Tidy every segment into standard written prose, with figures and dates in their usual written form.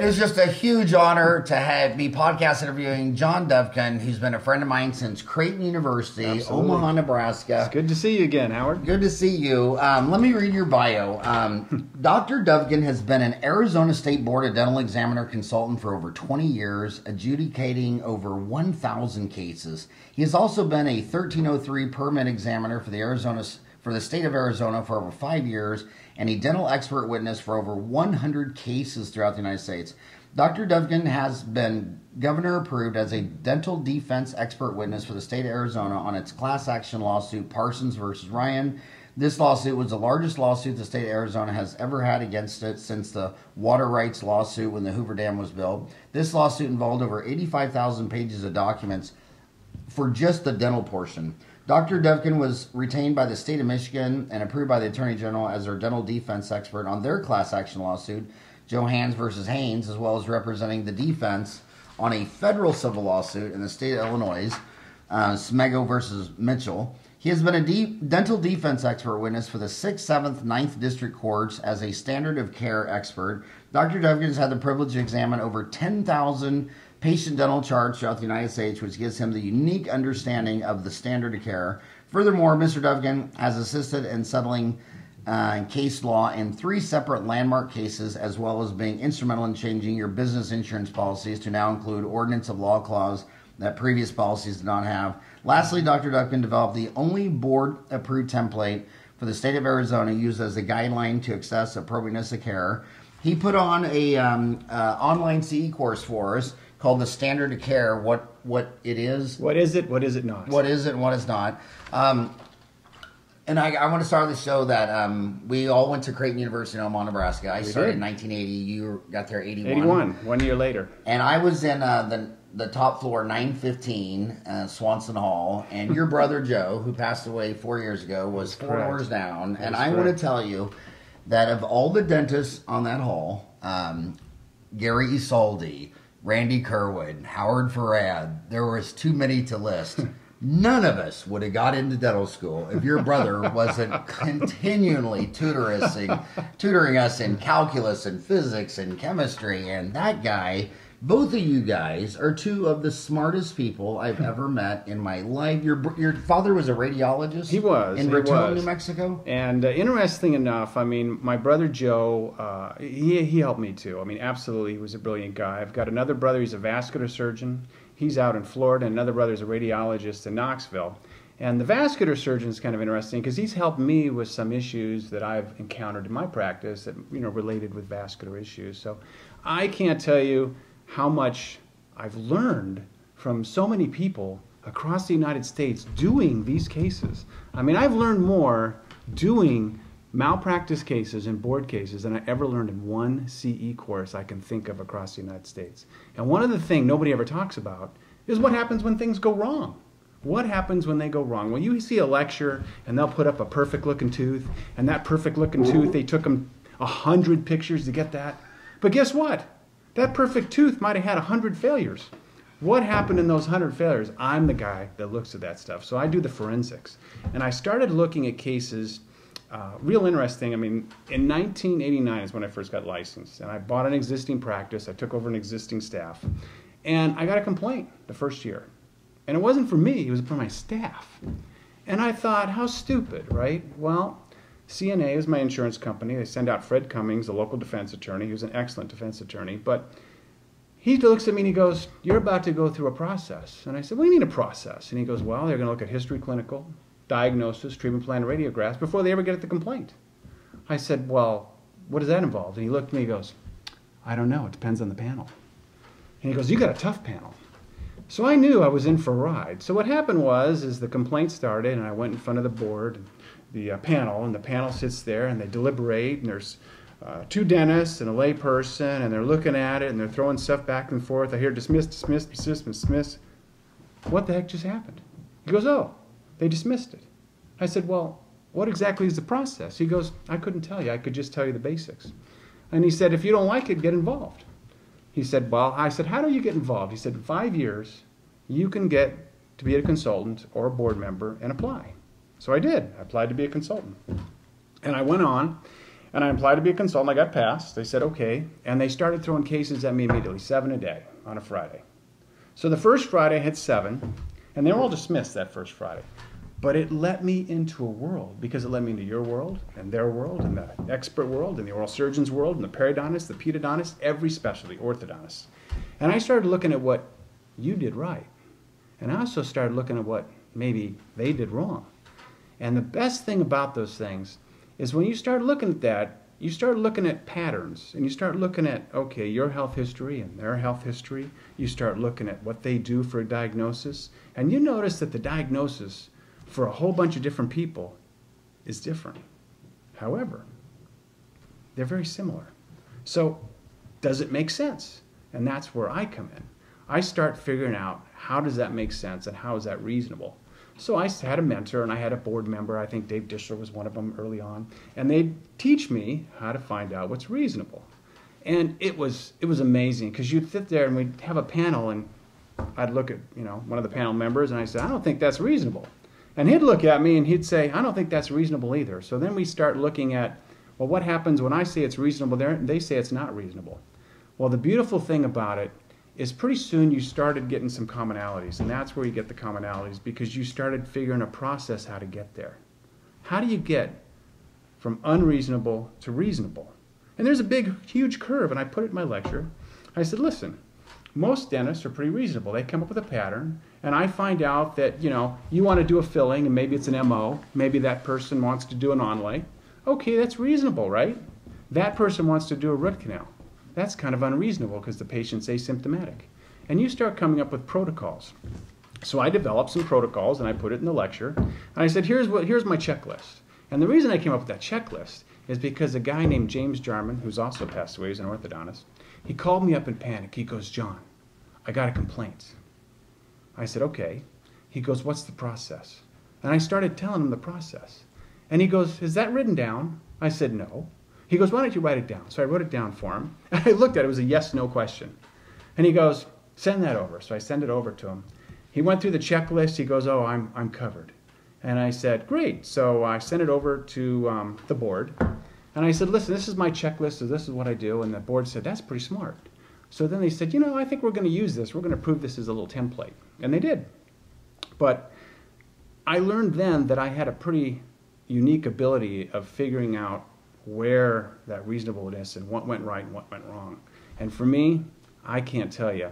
is just a huge honor to be podcast interviewing John Dovgan, who's been a friend of mine since Creighton University, Absolutely. Omaha, Nebraska. It's good to see you again, Howard. Good to see you. Let me read your bio. Dr. Dovgan has been an Arizona State Board of Dental Examiner consultant for over 20 years, adjudicating over 1,000 cases. He has also been a 1303 permit examiner for the state of Arizona for over 5 years, and a dental expert witness for over 100 cases throughout the United States. Dr. Dovgan has been governor approved as a dental defense expert witness for the state of Arizona on its class action lawsuit Parsons versus Ryan. This lawsuit was the largest lawsuit the state of Arizona has ever had against it since the water rights lawsuit when the Hoover Dam was built. This lawsuit involved over 85,000 pages of documents for just the dental portion. Dr. Dovgan was retained by the state of Michigan and approved by the Attorney General as their dental defense expert on their class action lawsuit, Johans versus Haynes, as well as representing the defense on a federal civil lawsuit in the state of Illinois, Smego versus Mitchell. He has been a dental defense expert witness for the 6th, 7th, 9th District Courts as a standard of care expert. Dr. Dovgan has had the privilege to examine over 10,000 patient dental charts throughout the United States, which gives him the unique understanding of the standard of care. Furthermore, Mr. Dovgan has assisted in settling case law in 3 separate landmark cases, as well as being instrumental in changing your business insurance policies to now include ordinance of law clause that previous policies did not have. Lastly, Dr. Dovgan developed the only board-approved template for the state of Arizona used as a guideline to assess appropriateness of care. He put on a online CE course for us called the Standard of Care, what it is. What is it? What is it not? What is it and what is not. And I want to start the show that we all went to Creighton University in Omaha, Nebraska. I started in 1980. You got there 81. 81, 1 year later. And I was in the top floor, 915, Swanson Hall. And your brother Joe, who passed away 4 years ago, was 4 doors down. And I want to tell you that of all the dentists on that hall, Gary Isolde, Randy Kerwin, Howard Farran, there was too many to list. None of us would have got into dental school if your brother wasn't continually tutoring us in calculus and physics and chemistry. And that guy, both of you guys, are 2 of the smartest people I've ever met in my life. Your father was a radiologist? He was. In Raton, New Mexico? And interesting enough, I mean, my brother Joe, he helped me too. I mean, absolutely, he was a brilliant guy. I've got another brother, he's a vascular surgeon. He's out in Florida, and another brother's a radiologist in Knoxville. And the vascular surgeon is kind of interesting because he's helped me with some issues that I've encountered in my practice that, related with vascular issues. So I can't tell you how much I've learned from so many people across the United States doing these cases. I mean, I've learned more doing malpractice cases and board cases than I ever learned in one CE course I can think of across the United States. And one of the things nobody ever talks about is what happens when things go wrong. What happens when they go wrong? Well, you see a lecture and they'll put up a perfect looking tooth, and that perfect looking tooth, they took them 100 pictures to get that. But guess what? That perfect tooth might have had 100 failures. What happened in those 100 failures? I'm the guy that looks at that stuff. So I do the forensics. And I started looking at cases. Real interesting. I mean, in 1989 is when I first got licensed, and I bought an existing practice. I took over an existing staff, and I got a complaint the first year. And it wasn't for me, it was for my staff. And I thought, how stupid, right? Well, CNA is my insurance company. They send out Fred Cummings, a local defense attorney, who's an excellent defense attorney, but he looks at me and he goes, you're about to go through a process. And I said, what do you mean a process? And he goes, well, they're going to look at history clinical, diagnosis, treatment plan, and radiographs before they ever get at the complaint. I said, well, what does that involve? And he looked at me and he goes, I don't know, it depends on the panel. And he goes, you got a tough panel. So I knew I was in for a ride. So what happened was the complaint started, and I went in front of the board, the panel, and the panel sits there, and they deliberate, and there's 2 dentists and a lay person, and they're looking at it, and they're throwing stuff back and forth. I hear dismiss, dismiss, dismiss, dismiss. What the heck just happened? He goes, oh, they dismissed it. I said, well, what exactly is the process? He goes, I couldn't tell you. I could just tell you the basics. And he said, if you don't like it, get involved. He said, well, I said, how do you get involved? He said, in 5 years, you can get to be a consultant or a board member and apply. So I did. I applied to be a consultant. And I went on, And I applied to be a consultant. I got passed. They said, okay. And they started throwing cases at me immediately, 7 a day on a Friday. So the first Friday I had 7, and they were all dismissed that first Friday. But it let me into a world, because it led me into your world and their world and the expert world and the oral surgeon's world and the periodontist, the pedodontist, every specialty, orthodontist. And I started looking at what you did right. And I also started looking at what maybe they did wrong. And the best thing about those things is when you start looking at that, you start looking at patterns, and you start looking at, okay, your health history and their health history. You start looking at what they do for a diagnosis, and you notice that the diagnosis for a whole bunch of different people is different. However, they're very similar. So does it make sense? And that's where I come in. I start figuring out how does that make sense and how is that reasonable. So I had a mentor and I had a board member. I think Dave Dishler was one of them early on. And they'd teach me how to find out what's reasonable. And it was amazing, because you'd sit there and we'd have a panel, and I'd look at one of the panel members and I said, I don't think that's reasonable. And he'd look at me and he'd say, I don't think that's reasonable either. So then we start looking at, well, what happens when I say it's reasonable there and they say it's not reasonable? Well, the beautiful thing about it is pretty soon you started getting some commonalities, and that's where you get the commonalities, because you started figuring a process how to get there. How do you get from unreasonable to reasonable? And there's a big, huge curve, and I put it in my lecture. I said, listen, most dentists are pretty reasonable. They come up with a pattern, and I find out that, you want to do a filling, and maybe it's an MO. Maybe that person wants to do an onlay. Okay, that's reasonable, right? That person wants to do a root canal. That's kind of unreasonable because the patient's asymptomatic. And you start coming up with protocols. So I developed some protocols, and I put it in the lecture. And I said, here's my checklist. And the reason I came up with that checklist is because a guy named James Jarman, who's also passed away, he's an orthodontist, he called me up in panic. He goes, John, I got a complaint. I said, okay. He goes, what's the process? And I started telling him the process. And he goes, is that written down? I said, no. He goes, why don't you write it down? So I wrote it down for him. And I looked at it. It was a yes-no question. And he goes, send that over. So I send it over to him. He went through the checklist. He goes, oh, I'm covered. And I said, great. So I sent it over to the board. And I said, listen, this is my checklist, so this is what I do. And the board said, that's pretty smart. So then they said, I think we're going to use this. We're going to prove this as a little template. And they did. But I learned then that I had a pretty unique ability of figuring out where that reasonableness and what went right and what went wrong. And for me, I can't tell you.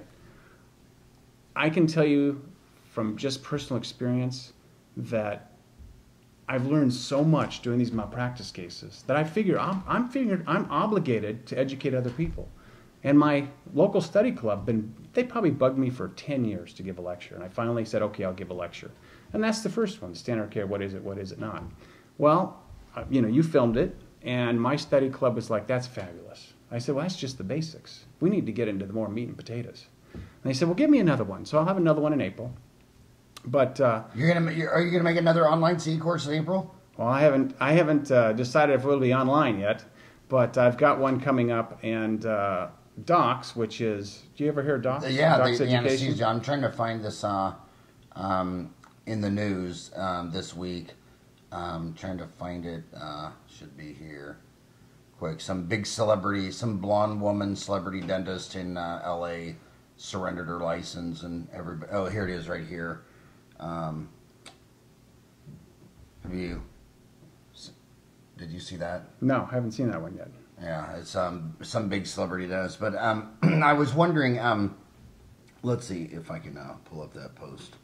I can tell you from just personal experience that I've learned so much doing these malpractice cases that I figure I'm obligated to educate other people. And my local study club, they probably bugged me for 10 years to give a lecture. And I finally said, okay, I'll give a lecture. And that's the first one, standard of care, what is it not? Well, you filmed it, and my study club was like, that's fabulous. I said, well, that's just the basics. We need to get into the more meat and potatoes. And they said, well, give me another one. So I'll have another one in April. But are you gonna make another online CE course in April? Well, I haven't decided if it'll be online yet, but I've got one coming up, and DOCS, which is, do you ever hear DOCS? Yeah, DOCS the anesthesia. I'm trying to find this in the news this week. Trying to find it. Should be here. Quick. Some big celebrity, some blonde woman, celebrity dentist in L.A. surrendered her license, and everybody. Oh, here it is, right here. Did you see that? No, I haven't seen that one yet. Yeah, it's some big celebrity does. But I was wondering. Let's see if I can pull up that post.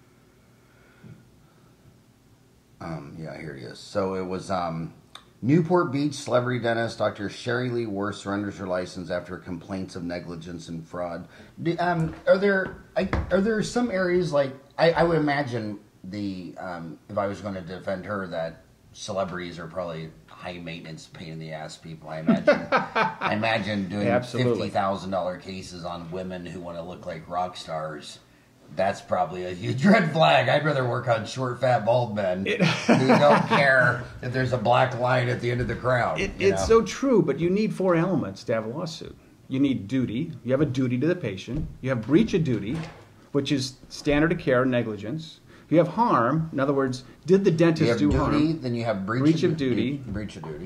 Yeah, here it is. So it was Newport Beach celebrity dentist Dr. Sherry Lee Worth surrenders her license after complaints of negligence and fraud. Are there some areas like I would imagine if I was going to defend her that celebrities are probably high maintenance pain in the ass people. I imagine doing $50,000 cases on women who want to look like rock stars. That's probably a huge red flag. I'd rather work on short, fat, bald men who don't care if there's a black line at the end of the crowd. It's so true, but you need 4 elements to have a lawsuit. You need duty. You have a duty to the patient. You have breach of duty, which is standard of care negligence. You have harm. In other words, did the dentist do harm? You have duty, then you have breach of duty. Breach of duty.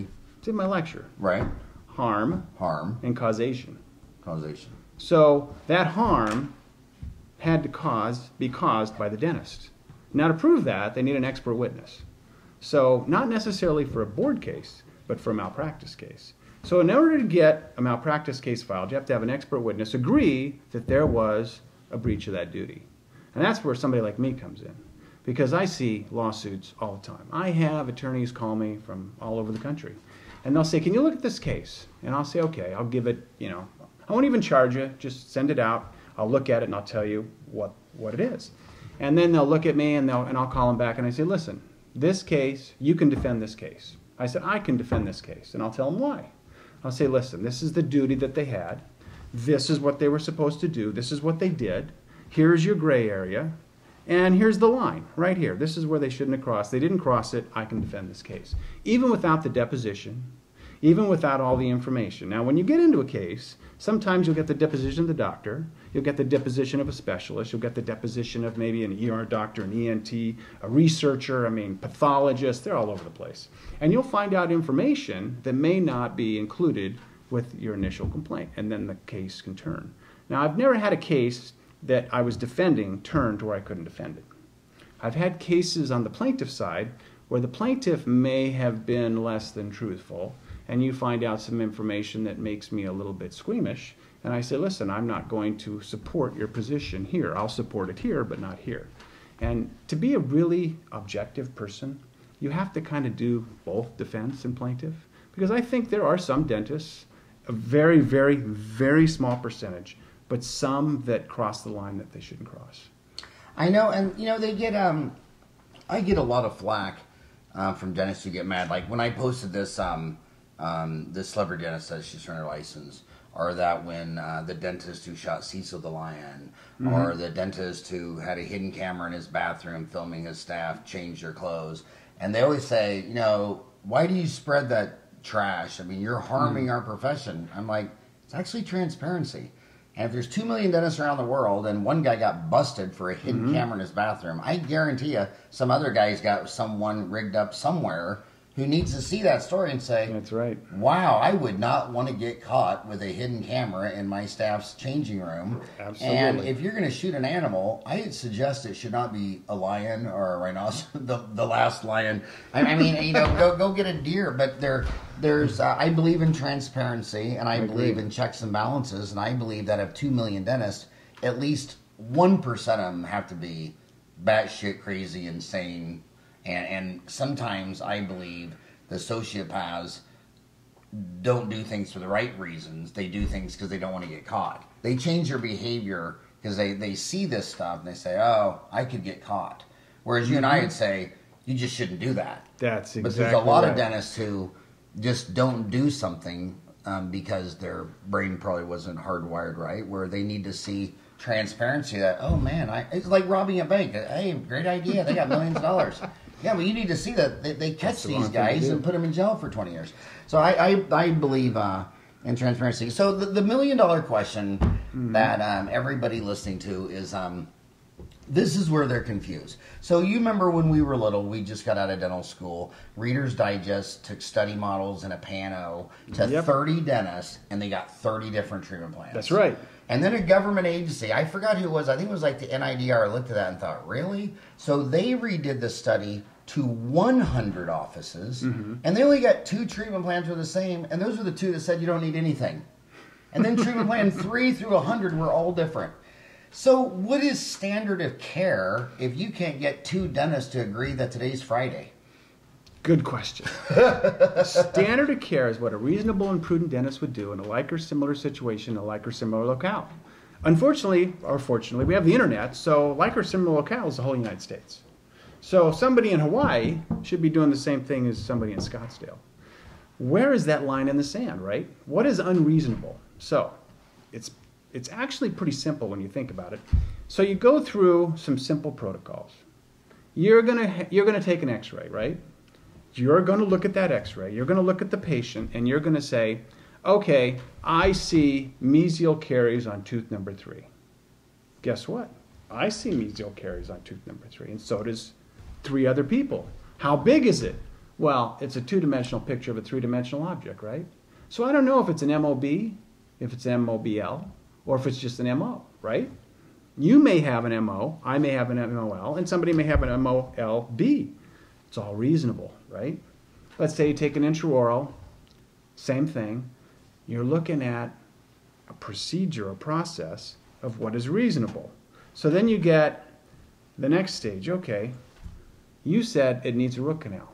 It's in my lecture. Right. Harm. Harm. And causation. Causation. So that harm had to be caused by the dentist. Now to prove that, they need an expert witness. So not necessarily for a board case, but for a malpractice case. So in order to get a malpractice case filed, you have to have an expert witness agree that there was a breach of that duty. And that's where somebody like me comes in. Because I see lawsuits all the time. I have attorneys call me from all over the country. And they'll say, can you look at this case? And I'll say, okay, I'll give it, I won't even charge you, just send it out. I'll look at it and I'll tell you what it is. And then they'll look at me and I'll call them back and I say, listen, this case, you can defend this case. I said, I can defend this case. And I'll tell them why. I'll say, listen, this is the duty that they had. This is what they were supposed to do. This is what they did. Here's your gray area. And here's the line right here. This is where they shouldn't have crossed. They didn't cross it. I can defend this case. Even without the deposition, even without all the information. Now, when you get into a case, sometimes you'll get the deposition of the doctor. You'll get the deposition of a specialist. You'll get the deposition of maybe an ER doctor, an ENT, a researcher, pathologist. They're all over the place. And you'll find out information that may not be included with your initial complaint. And then the case can turn. Now, I've never had a case that I was defending turn to where I couldn't defend it. I've had cases on the plaintiff side where the plaintiff may have been less than truthful, and you find out some information that makes me a little bit squeamish, and I say, listen, I'm not going to support your position here. I'll support it here, but not here. And to be a really objective person, you have to kind of do both defense and plaintiff, because I think there are some dentists, a very, very, very small percentage, but some that cross the line that they shouldn't cross. I know, and they get, I get a lot of flack from dentists who get mad. Like when I posted this, this celebrity dentist says she's turned her license, or that when the dentist who shot Cecil the lion, or the dentist who had a hidden camera in his bathroom filming his staff change their clothes, and they always say, why do you spread that trash? You're harming our profession. I'm like, it's actually transparency. And if there's 2 million dentists around the world and one guy got busted for a hidden camera in his bathroom, I guarantee you some other guy's got someone rigged up somewhere who needs to see that story and say, that's right. Wow, I would not want to get caught with a hidden camera in my staff's changing room. Absolutely. And if you're going to shoot an animal, I suggest it should not be a lion or a rhinoceros, the last lion. Go get a deer. But there's I believe in transparency, and I believe in checks and balances, and I believe that of 2 million dentists, at least 1% of them have to be batshit crazy, insane. And sometimes I believe the sociopaths don't do things for the right reasons. They do things because they don't want to get caught. They change their behavior because they see this stuff and they say, oh, I could get caught. Whereas you and I would say, you just shouldn't do that. That's exactly But there's a lot of dentists who just don't do something because their brain probably wasn't hardwired right, where they need to see transparency that, oh man, it's like robbing a bank. Hey, great idea. They got millions of dollars. Yeah, but you need to see that they catch these guys and put them in jail for 20 years. So I believe in transparency. So the $1 million question that everybody listening to is, this is where they're confused. So you remember when we were little, we just got out of dental school. Reader's Digest took study models and a Pano to 30 dentists, and they got 30 different treatment plans. That's right. And then a government agency, I forgot who it was, I think it was like the NIDR, looked at that and thought, really? So they redid the study to 100 offices, and they only got 2 treatment plans were the same, and those were the 2 that said you don't need anything. And then treatment plan 3 through 100 were all different. So what is standard of care if you can't get 2 dentists to agree that today's Friday? Good question. Standard of care is what a reasonable and prudent dentist would do in a like or similar situation, a like or similar locale. Unfortunately, or fortunately, we have the internet, so like or similar locale is the whole United States. So somebody in Hawaii should be doing the same thing as somebody in Scottsdale. Where is that line in the sand, right? What is unreasonable? So it's actually pretty simple when you think about it. So you go through some simple protocols. You're gonna take an X-ray, right? You're going to look at that X-ray. You're going to look at the patient, and you're going to say, okay, I see mesial caries on tooth number 3. Guess what? I see mesial caries on tooth number 3, and so does 3 other people. How big is it? Well, it's a two-dimensional picture of a three-dimensional object, right? So I don't know if it's an MOB, if it's an MOBL, or if it's just an MO, right? You may have an MO, I may have an MOL, and somebody may have an MOLB. It's all reasonable, right? Let's say you take an intraoral, same thing. You're looking at a procedure, a process of what is reasonable. So then you get the next stage. Okay, you said it needs a root canal.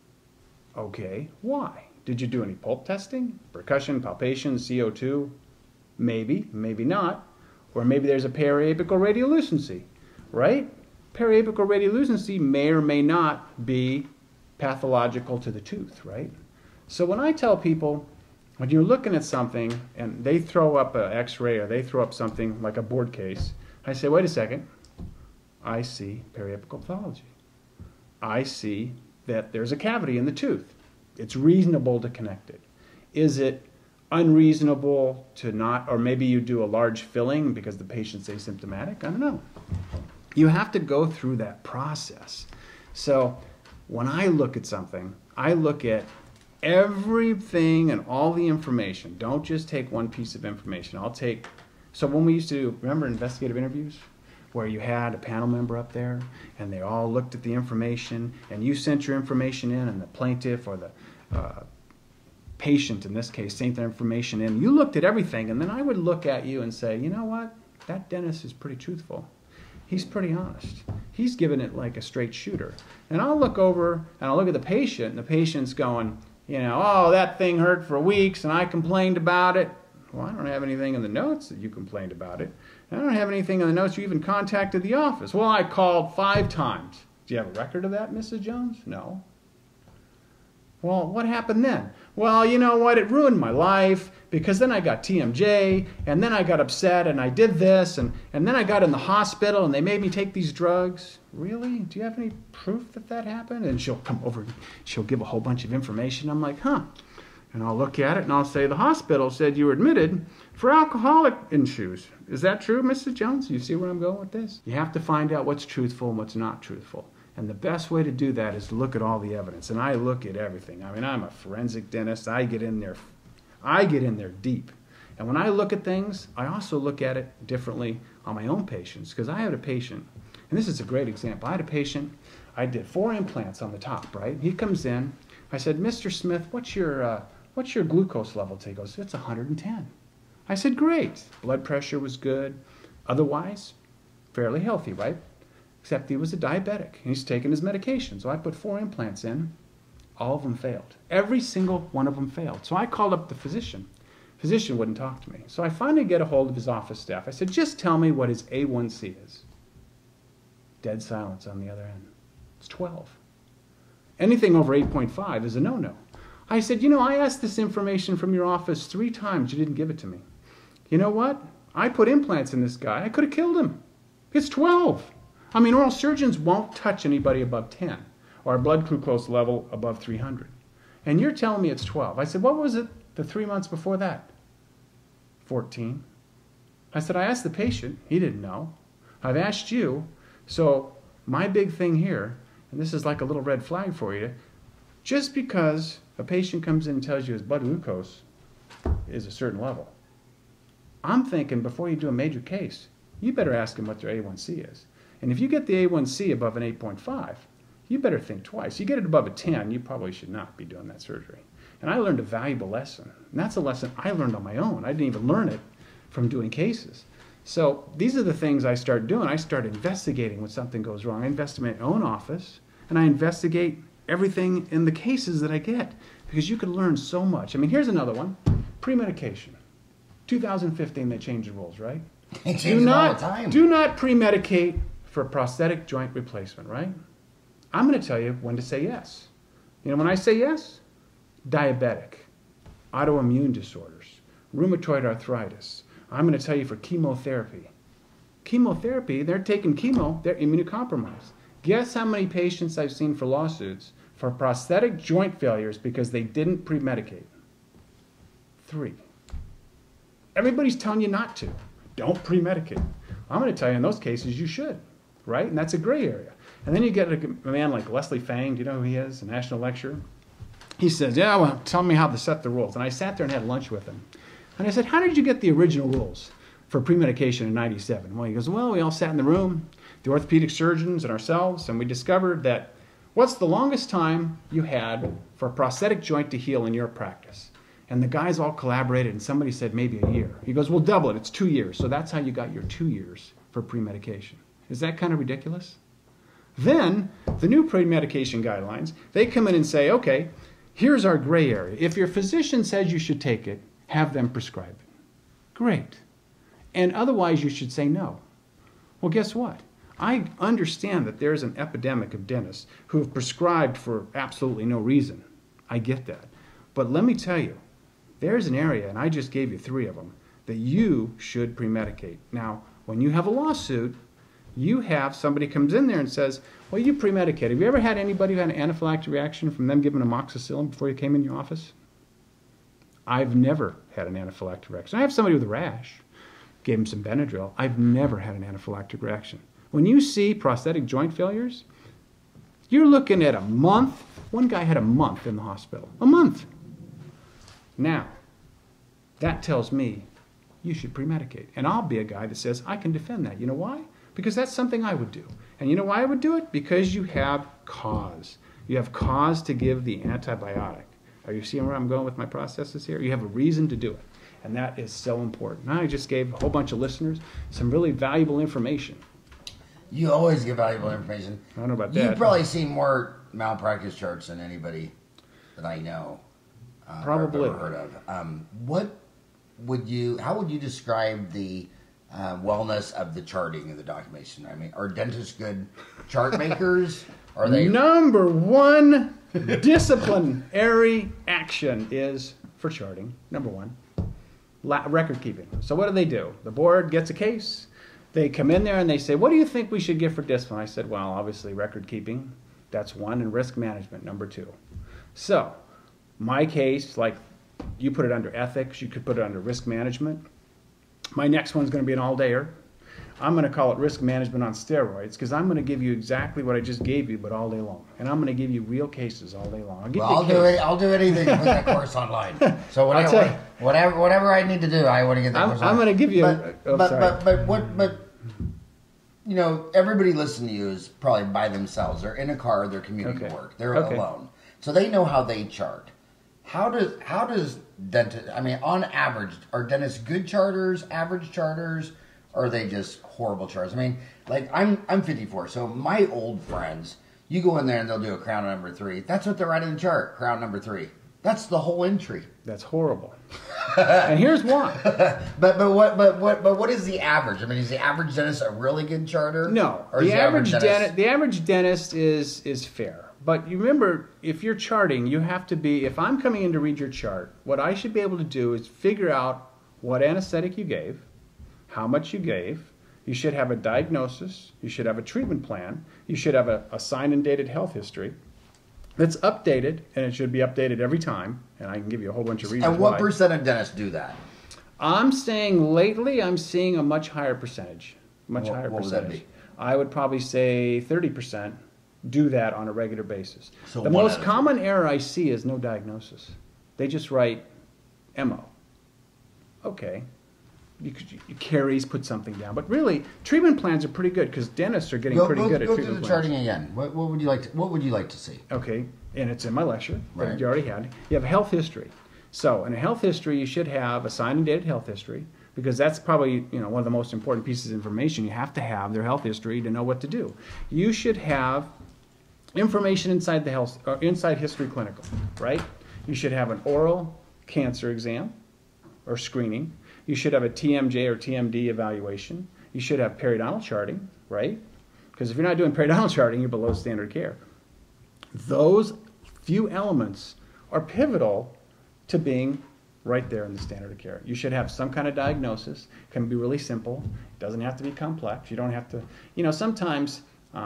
Okay, why? Did you do any pulp testing? Percussion, palpation, CO2? Maybe, maybe not. Or maybe there's a periapical radiolucency, right? Periapical radiolucency may or may not be pathological to the tooth, right? So when I tell people, when you're looking at something and they throw up an x-ray or they throw up something like a board case, I say, wait a second, I see periapical pathology. I see that there's a cavity in the tooth. It's reasonable to connect it. Is it unreasonable to not, or maybe you do a large filling because the patient's asymptomatic? I don't know. You have to go through that process. So when I look at something, I look at everything and all the information. Don't just take one piece of information. So when we used to, remember investigative interviews? Where you had a panel member up there and they all looked at the information and you sent your information in and the plaintiff or the patient in this case sent their information in. You looked at everything and then I would look at you and say, you know what? That dentist is pretty truthful. He's pretty honest. He's giving it like a straight shooter. And I'll look over and I'll look at the patient and the patient's going, you know, oh, that thing hurt for weeks and I complained about it. Well, I don't have anything in the notes that you complained about it. I don't have anything in the notes you even contacted the office. Well, I called 5 times. Do you have a record of that, Mrs. Jones? No. Well, what happened then? Well, you know what? It ruined my life because then I got TMJ and then I got upset and I did this and then I got in the hospital and they made me take these drugs. Really? Do you have any proof that that happened? And she'll come over and she'll give a whole bunch of information. I'm like, huh. And I'll look at it and I'll say, the hospital said you were admitted for alcoholic issues. Is that true, Mrs. Jones? You see where I'm going with this? You have to find out what's truthful and what's not truthful. And the best way to do that is to look at all the evidence. And I look at everything. I mean, I'm a forensic dentist. I get in there deep. And when I look at things, I also look at it differently on my own patients. Because I had a patient, and this is a great example. I had a patient, I did 4 implants on the top, right? He comes in. I said, Mr. Smith, what's your glucose level today? He goes, it's 110. I said, great. Blood pressure was good. Otherwise, fairly healthy, right? Except he was a diabetic, and he's taking his medication. So I put 4 implants in. All of them failed. Every single one of them failed. So I called up the physician. Physician wouldn't talk to me. So I finally get a hold of his office staff. I said, just tell me what his A1C is. Dead silence on the other end. It's 12. Anything over 8.5 is a no-no. I said, you know, I asked this information from your office 3 times. You didn't give it to me. You know what? I put implants in this guy. I could have killed him. It's 12. I mean, oral surgeons won't touch anybody above 10 or a blood glucose level above 300. And you're telling me it's 12. I said, what was it the 3 months before that? 14. I said, I asked the patient. He didn't know. I've asked you. So my big thing here, and this is like a little red flag for you, just because a patient comes in and tells you his blood glucose is a certain level, I'm thinking before you do a major case, you better ask him what their A1C is. And if you get the A1C above an 8.5, you better think twice. You get it above a 10, you probably should not be doing that surgery. And I learned a valuable lesson. And that's a lesson I learned on my own. I didn't even learn it from doing cases. So these are the things I start doing. I start investigating when something goes wrong. I investigate my own office, and I investigate everything in the cases that I get, because you can learn so much. I mean, here's another one. Pre-medication. 2015, they changed the rules, right? They change it all the time. Do not pre-medicate for prosthetic joint replacement, right? I'm going to tell you when to say yes. You know when I say yes? Diabetic, autoimmune disorders, rheumatoid arthritis. I'm going to tell you for chemotherapy. Chemotherapy, they're taking chemo, they're immunocompromised. Guess how many patients I've seen for lawsuits for prosthetic joint failures because they didn't pre-medicate? 3. Everybody's telling you not to. Don't pre-medicate. I'm going to tell you in those cases you should, right? And that's a gray area. And then you get a man like Leslie Fang. Do you know who he is? A national lecturer. he says, yeah, well, tell me how to set the rules. And I sat there and had lunch with him. And I said, how did you get the original rules for pre-medication in 97? Well, he goes, well, we all sat in the room, the orthopedic surgeons and ourselves, and we discovered that what's the longest time you had for a prosthetic joint to heal in your practice? And the guys all collaborated, and somebody said maybe a year. He goes, well, double it. It's 2 years. So that's how you got your 2 years for pre-medication. Is that kind of ridiculous? Then, the new pre-medication guidelines, they come in and say, okay, here's our gray area. If your physician says you should take it, have them prescribe it. Great. And otherwise, you should say no. Well, guess what? I understand that there's an epidemic of dentists who have prescribed for absolutely no reason. I get that. But let me tell you, there's an area, and I just gave you 3 of them, that you should pre-medicate. Now, when you have a lawsuit, you have somebody comes in there and says, well, you pre-medicate. Have you ever had anybody who had an anaphylactic reaction from them giving amoxicillin before you came in your office? I've never had an anaphylactic reaction. I have somebody with a rash, gave him some Benadryl. I've never had an anaphylactic reaction. When you see prosthetic joint failures, you're looking at a month. One guy had a month in the hospital. A month. Now, that tells me you should pre-medicate. And I'll be a guy that says, I can defend that. You know why? Because that's something I would do. And you know why I would do it? Because you have cause. You have cause to give the antibiotic. Are you seeing where I'm going with my processes here? You have a reason to do it. And that is so important. Now, I just gave a whole bunch of listeners some really valuable information. You always give valuable information. I don't know about that. You've probably seen more malpractice charts than anybody that I know. Probably. Or ever heard of. How would you describe the wellness of the charting of the documentation? I mean, are dentists good chart makers? Are they? Number one disciplinary action is for charting. Number one, record keeping. So what do? The board gets a case. They come in there and they say, what do you think we should give for discipline? I said, well, obviously record keeping. That's one, and risk management, number 2. So my case, like you put it under ethics, you could put it under risk management. My next one's going to be an all-dayer. I'm going to call it risk management on steroids because I'm going to give you exactly what I just gave you, but all day long. And I'm going to give you real cases all day long. I'll do anything to put that course online. So whatever I need to do, I want to get that course online. I'm going to give you. But you know, everybody listening to you is probably by themselves. They're in a car. They're commuting to work. They're alone, so they know how they chart. How does dentists? I mean, on average, are dentists good charters, average charters? Or are they just horrible charts? I mean, like, I'm 54, so my old friends, you go in there and they'll do a crown number 3. That's what they're writing in the chart, crown number 3. That's the whole entry. That's horrible. And here's why. But what is the average? I mean, is the average dentist a really good charter? No. Or the average dentist is fair. But you remember, if you're charting, you have to be, if I'm coming in to read your chart, what I should be able to do is figure out what anesthetic you gave, how much you gave. You should have a diagnosis. You should have a treatment plan. You should have a signed and dated health history that's updated, and it should be updated every time. And I can give you a whole bunch of reasons And what why. percent of dentists do that? I'm seeing a much higher percentage. What would that be? I would probably say 30% do that on a regular basis. So the most common error I see is no diagnosis. They just write MO. Okay. Caries, put something down. But really, treatment plans are pretty good because dentists are getting pretty good at treatment plans. Go through the charting again. What would you like to see? Okay, and it's in my lecture that you already had. You have a health history. So in a health history, you should have a signed and dated health history because that's probably one of the most important pieces of information. You have to have their health history to know what to do. You should have information inside the inside history clinical, right? You should have an oral cancer exam or screening. You should have a TMJ or TMD evaluation. You should have periodontal charting, right? Because if you're not doing periodontal charting, you're below standard care. Those few elements are pivotal to being right there in the standard of care. You should have some kind of diagnosis. It can be really simple. It doesn't have to be complex. You don't have to, sometimes,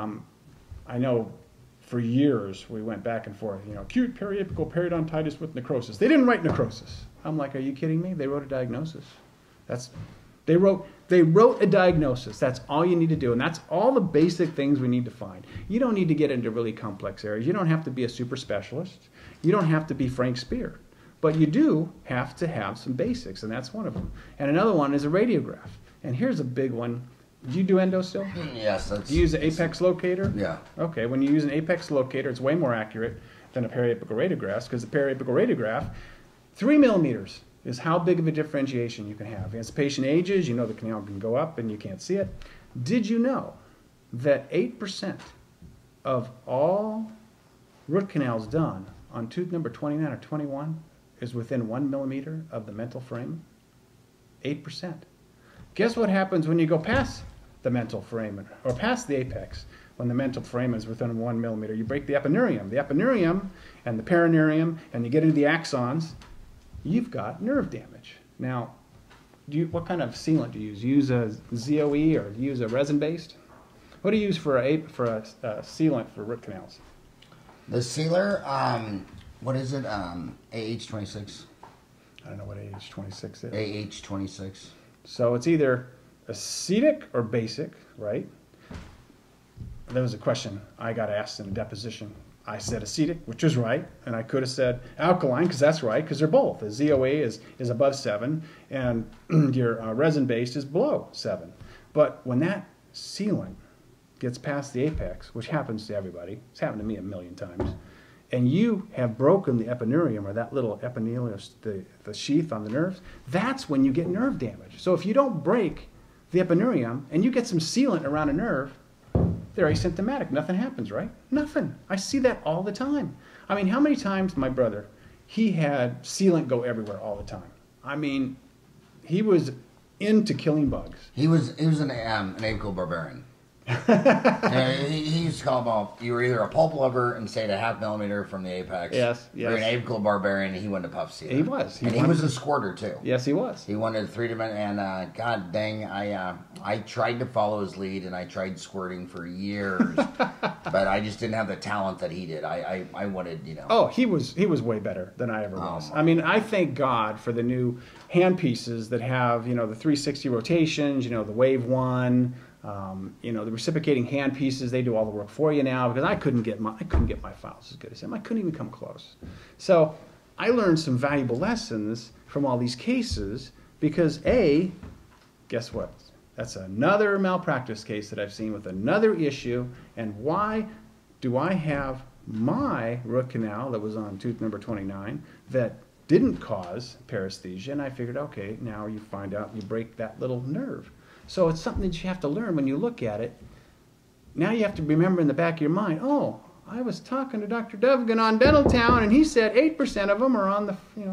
I know for years we went back and forth, acute periapical periodontitis with necrosis. They didn't write necrosis. I'm like, are you kidding me? They wrote a diagnosis. They wrote a diagnosis. That's all you need to do, and that's all the basic things we need to find. You don't need to get into really complex areas. You don't have to be a super specialist. You don't have to be Frank Spear, but you do have to have some basics, and that's one of them. And another one is a radiograph. And here's a big one. Do you do endo still? Yes. That's, do you use an apex locator? Yeah. Okay, when you use an apex locator, it's way more accurate than a periapical radiograph, because the periapical radiograph, 3 millimeters is how big of a differentiation you can have. As the patient ages, you know the canal can go up and you can't see it. Did you know that 8% of all root canals done on tooth number 29 or 21 is within 1 millimeter of the mental frame? 8%. Guess what happens when you go past the mental frame or past the apex? When the mental frame is within 1 millimeter, you break the epineurium. The epineurium and the perineurium, and you get into the axons, you've got nerve damage. Now, what kind of sealant do you use? Do you use a ZOE or do you use a resin-based? What do you use for a sealant for root canals? The sealer, what is it? AH26. I don't know what AH26 is. AH26. So it's either acetic or basic, right? There was a question I got asked in a deposition. I said acetic, which is right, and I could have said alkaline, because that's right, because they're both. The ZOA is above 7, and your resin-based is below 7. But when that sealant gets past the apex, which happens to everybody, it's happened to me a million times, and you have broken the epineurium, or that little epineural, the sheath on the nerves, that's when you get nerve damage. So if you don't break the epineurium, and you get some sealant around a nerve, they're asymptomatic. Nothing happens, right? Nothing. I see that all the time. I mean, how many times my brother, he had sealant go everywhere all the time. I mean, he was into killing bugs. He was an apical barbarian. He used to call them you were either a pulp lover and stayed a half millimeter from the apex. Yes. Or an apical barbarian, and he wanted to puff sealant. He was. He was a squirter too. Yes, he was. He wanted 3-dimensional, and god dang, I tried to follow his lead, and I tried squirting for years, but I just didn't have the talent that he did. I wanted, you know. Oh, he was way better than I ever was. I mean, I thank God for the new handpieces that have, you know, the 360 rotations, you know, the Wave 1. You know, the reciprocating hand pieces, they do all the work for you now, because I couldn't get my files as good as him. I couldn't even come close. So I learned some valuable lessons from all these cases, because guess what? That's another malpractice case that I've seen with another issue. And why do I have my root canal that was on tooth number 29 that didn't cause paresthesia? And I figured, okay, now you find out you break that little nerve. So it's something that you have to learn when you look at it. Now you have to remember in the back of your mind, oh, I was talking to Dr. Dovgan on Dentaltown, and he said 8% of them are on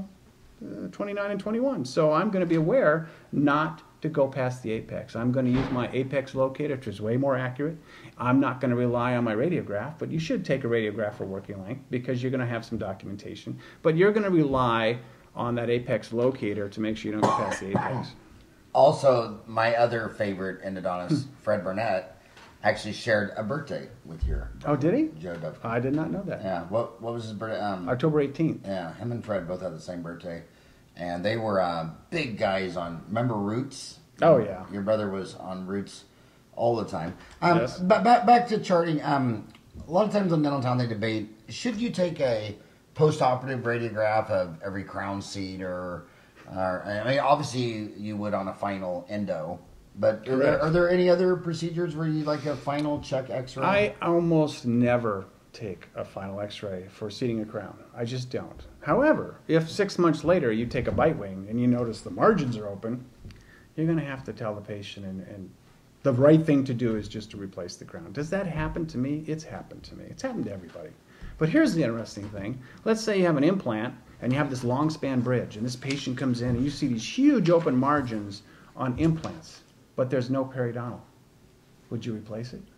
the 29 and 21. So I'm going to be aware not to go past the apex. I'm going to use my apex locator, which is way more accurate. I'm not going to rely on my radiograph, but you should take a radiograph for working length, because you're going to have some documentation. But you're going to rely on that apex locator to make sure you don't go past the apex. Also, my other favorite endodontist, Fred Burnett, actually shared a birthday with your brother. Oh, did he? Joe Dovgan. I did not know that. Yeah. What was his birthday? October 18th. Yeah, him and Fred both had the same birthday. And they were big guys on, remember Roots? Oh, yeah. Your brother was on Roots all the time. Yes. But back to charting. A lot of times on Dentaltown they debate, should you take a post-operative radiograph of every crown seat, or I mean, obviously you would on a final endo, but are there any other procedures where you like a final check x-ray? I almost never take a final x-ray for seating a crown. I just don't. However, if 6 months later you take a bite wing and you notice the margins are open, you're going to have to tell the patient, and the right thing to do is just to replace the crown. Does that happen to me? It's happened to me. It's happened to everybody. But here's the interesting thing. Let's say you have an implant and you have this long span bridge, and this patient comes in and you see these huge open margins on implants, but there's no periodontal. Would you replace it?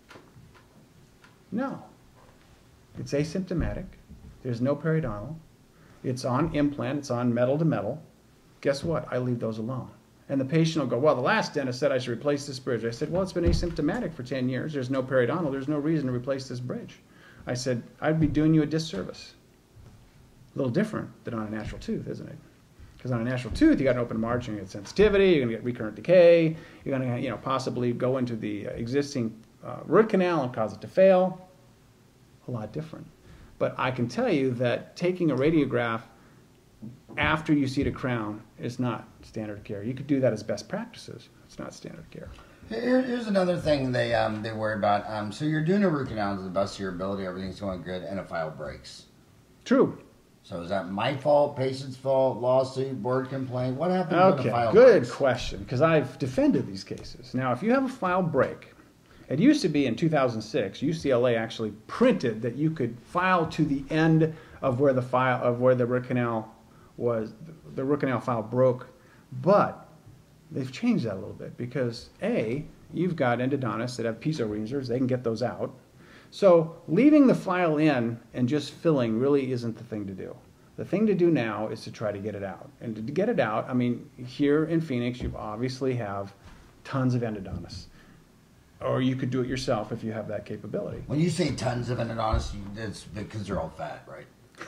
No. It's asymptomatic. There's no periodontal. It's on implant. It's on metal to metal. Guess what? I leave those alone. And the patient will go, well, the last dentist said I should replace this bridge. I said, well, it's been asymptomatic for 10 years. There's no periodontal. There's no reason to replace this bridge. I said, I'd be doing you a disservice. A little different than on a natural tooth, isn't it? Because on a natural tooth, you got an open margin, you get sensitivity, you're going to get recurrent decay, you're going to possibly go into the existing root canal and cause it to fail. A lot different. But I can tell you that taking a radiograph after you seat a crown is not standard care. You could do that as best practices. It's not standard care. Here's another thing they worry about. So you're doing a root canal to the best of your ability, everything's going good, and a file breaks. True. So is that my fault, patient's fault, lawsuit, board complaint? What happens when a file good breaks? question, because I've defended these cases. Now, if you have a file break, it used to be in 2006, UCLA actually printed that you could file to the end of where the root canal was, the root canal file broke, but they've changed that a little bit because A, you've got endodontists that have piezo razors, they can get those out. So leaving the file in and just filling really isn't the thing to do. The thing to do now is to try to get it out. And to get it out, I mean, here in Phoenix, you obviously have tons of endodontists. Or you could do it yourself if you have that capability. When you say tons of endodontists, it's because they're all fat, right?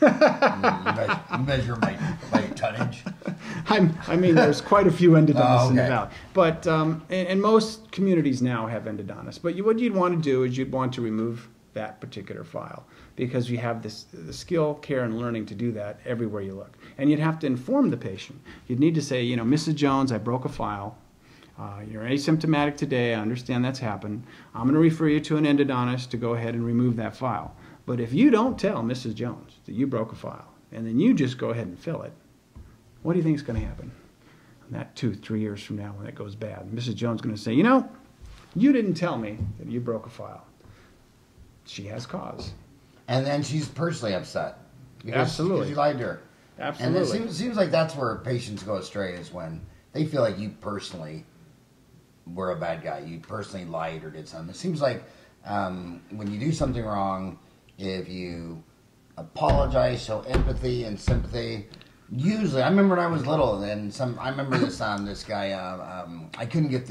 You measure my tonnage. I mean, there's quite a few endodontists in the okay. valley. But, and most communities now have endodontists. But what you'd want to do is you'd want to remove that particular file because you have the skill, care, and learning to do that everywhere you look. And you'd have to inform the patient. You'd need to say, you know, Mrs. Jones, I broke a file. You're asymptomatic today. I understand that's happened. I'm going to refer you to an endodontist to go ahead and remove that file. But if you don't tell Mrs. Jones that you broke a file, and then you just go ahead and fill it, what do you think is going to happen? And that 2-3 years from now when it goes bad, Mrs. Jones is going to say, you know, you didn't tell me that you broke a file. She has cause. And then she's personally upset. Absolutely. Because you lied to her. Absolutely. And it seems like that's where patients go astray is when they feel like you personally were a bad guy. You personally lied or did something. It seems like when you do something wrong, if you apologize, show empathy and sympathy. Usually, I remember when I was little, and I remember this guy. I couldn't get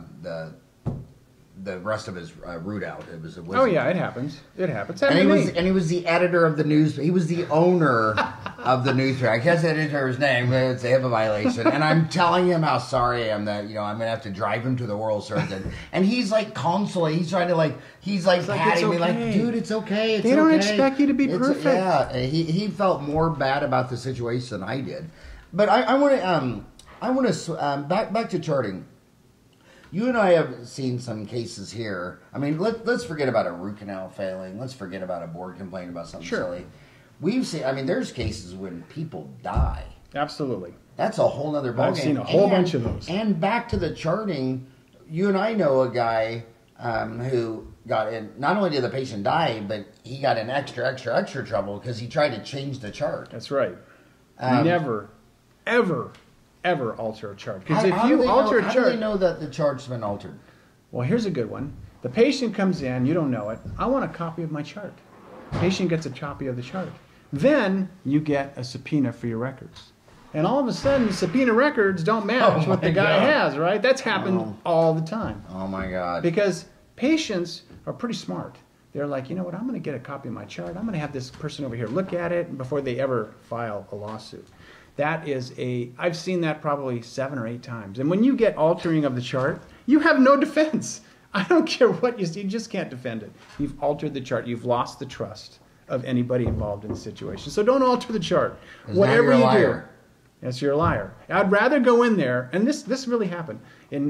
the rest of his root out. It was. Oh yeah, it happens. It happens. And he was the editor of the news. He was the owner of the newspaper. I can't say his name. It's a HIPAA violation. And I'm telling him how sorry I am that I'm going to have to drive him to the oral surgeon. And he's like consoling. He's trying to he's patting me like, dude, it's okay. It's they don't expect you to be perfect. Yeah, he felt more bad about the situation than I did. But I want to back to charting. You and I have seen some cases here. I mean, let's forget about a root canal failing. Let's forget about a board complaint about something silly. We've seen, I mean, there's cases when people die. Absolutely. That's a whole other ballgame. I've seen a whole bunch of those. And back to the charting, you and I know a guy who got in, not only did the patient die, but he got in extra trouble because he tried to change the chart. That's right. Never, ever alter a chart. Because if you alter a chart... How do they know that the chart's been altered? Well, here's a good one. The patient comes in, you don't know it. I want a copy of my chart. Patient gets a copy of the chart. Then you get a subpoena for your records. And all of a sudden, subpoena records don't match what the guy has, right? That's happened all the time. Oh, my God. Because patients are pretty smart. They're like, you know what, I'm going to get a copy of my chart. I'm going to have this person over here look at it before they ever file a lawsuit. I've seen that probably 7 or 8 times. And when you get altering of the chart, you have no defense. I don't care what you just can't defend it. You've altered the chart. You've lost the trust of anybody involved in the situation. So don't alter the chart. Whatever you do. Yes, you're a liar. I'd rather go in there, and this really happened. In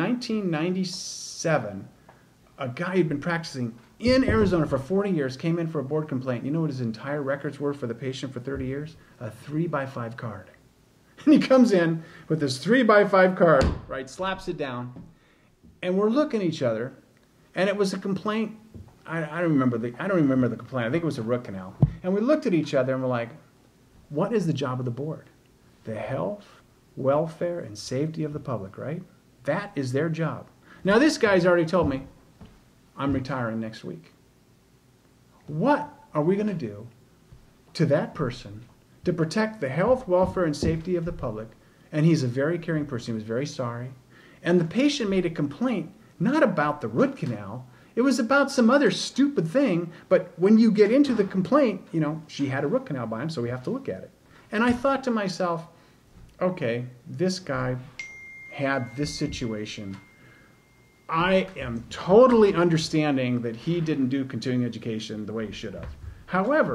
1997, a guy who'd been practicing in Arizona for 40 years came in for a board complaint. You know what his entire records were for the patient for 30 years? A 3x5 card. And he comes in with this 3x5 card, right, slaps it down, and we're looking at each other, and it was a complaint. I don't remember the complaint. I think it was a root canal. And we looked at each other and we're like, what is the job of the board? The health, welfare, and safety of the public, right? That is their job. Now this guy's already told me, I'm retiring next week. What are we going to do to that person to protect the health, welfare, and safety of the public? And he's a very caring person. He was very sorry. And the patient made a complaint, not about the root canal. It was about some other stupid thing. But when you get into the complaint, she had a root canal by him, so we have to look at it. And I thought to myself, okay, this guy had this situation. I am totally understanding that he didn't do continuing education the way he should have. However,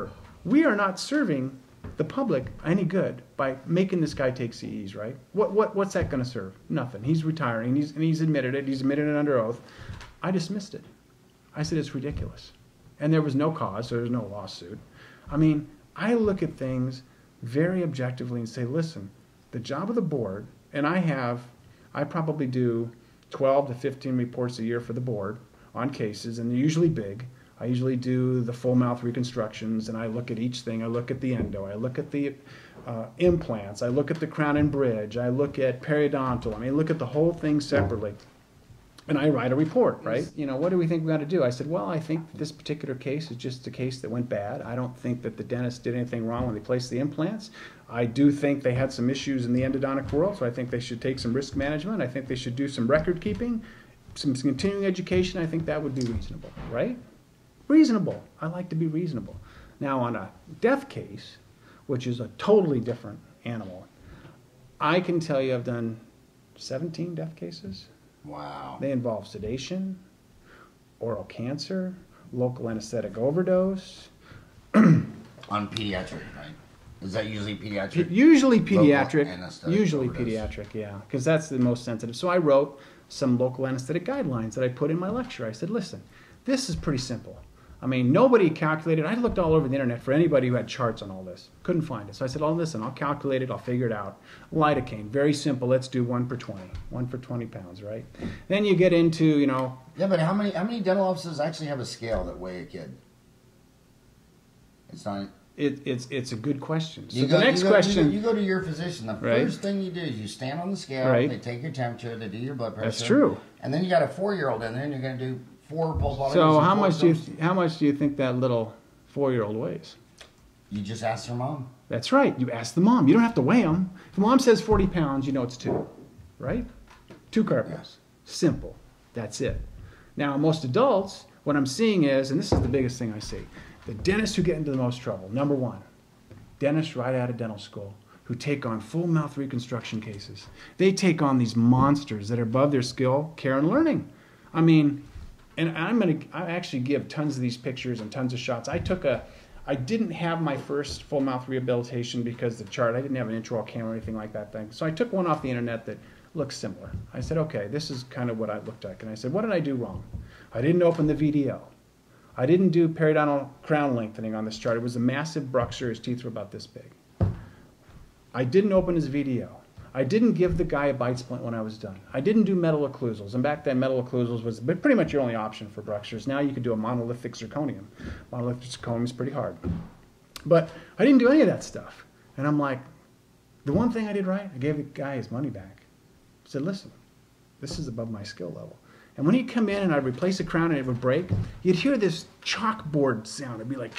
we are not serving the public any good by making this guy take CEs, right? What's that going to serve? Nothing. He's retiring, and he's admitted it. He's admitted it under oath. I dismissed it. I said it's ridiculous. And there was no cause, so there was no lawsuit. I mean, I look at things very objectively and say, listen, the job of the board, and I probably do 12 to 15 reports a year for the board on cases, and they're usually big. I usually do the full mouth reconstructions, and I look at each thing. I look at the endo, I look at the implants, I look at the crown and bridge, I look at periodontal. I mean, look at the whole thing separately. And I write a report, right? You know, what do we think we got to do? I said, well, I think this particular case is just a case that went bad. I don't think that the dentist did anything wrong when they placed the implants. I do think they had some issues in the endodontic world, so I think they should take some risk management. I think they should do some record keeping, some continuing education. I think that would be reasonable, right? Reasonable. I like to be reasonable. Now, on a death case, which is a totally different animal, I can tell you I've done 17 death cases. Wow. They involve sedation, oral cancer, local anesthetic overdose. On pediatric, right? Is that usually pediatric? Usually pediatric. Usually pediatric, yeah, because that's the most sensitive. So I wrote some local anesthetic guidelines that I put in my lecture. I said, listen, this is pretty simple. I mean, nobody calculated. I looked all over the internet for anybody who had charts on all this. Couldn't find it. So I said, oh, listen, I'll calculate it. I'll figure it out. Lidocaine, very simple. Let's do 1 per 20. 1 for 20 pounds, right? Then you get into, you know. Yeah, but how many dental offices actually have a scale that weigh a kid? It's not. It's a good question. So the next question. You go to your physician. The first thing you do is you stand on the scale. Right. They take your temperature. They do your blood pressure. That's true. And then you got a 4-year-old in there, and you're going to do 4 pulse oximeters. So how much do you think that little 4-year-old weighs? You just ask your mom. That's right. You ask the mom. You don't have to weigh them. If the mom says 40 pounds, you know it's 2, right? 2 carpals. Yeah. Simple. That's it. Now, most adults, what I'm seeing is, and this is the biggest thing I see, the dentists who get into the most trouble. Number one, dentists right out of dental school who take on full mouth reconstruction cases. They take on these monsters that are above their skill, care, and learning. I mean, and I actually give tons of these pictures and tons of shots. I didn't have my first full mouth rehabilitation because the chart, I didn't have an intraoral camera or anything like that thing. So I took one off the internet that looks similar. I said, okay, this is kind of what I looked like. And I said, what did I do wrong? I didn't open the VDO. I didn't do periodontal crown lengthening on this chart. It was a massive bruxer. His teeth were about this big. I didn't open his VDO. I didn't give the guy a bite splint when I was done. I didn't do metal occlusals. And back then, metal occlusals was pretty much your only option for bruxers. Now you can do a monolithic zirconium. Monolithic zirconium is pretty hard. But I didn't do any of that stuff. And I'm like, the one thing I did right, I gave the guy his money back. I said, listen, this is above my skill level. And when he'd come in and I'd replace a crown and it would break, you'd hear this chalkboard sound. It'd be like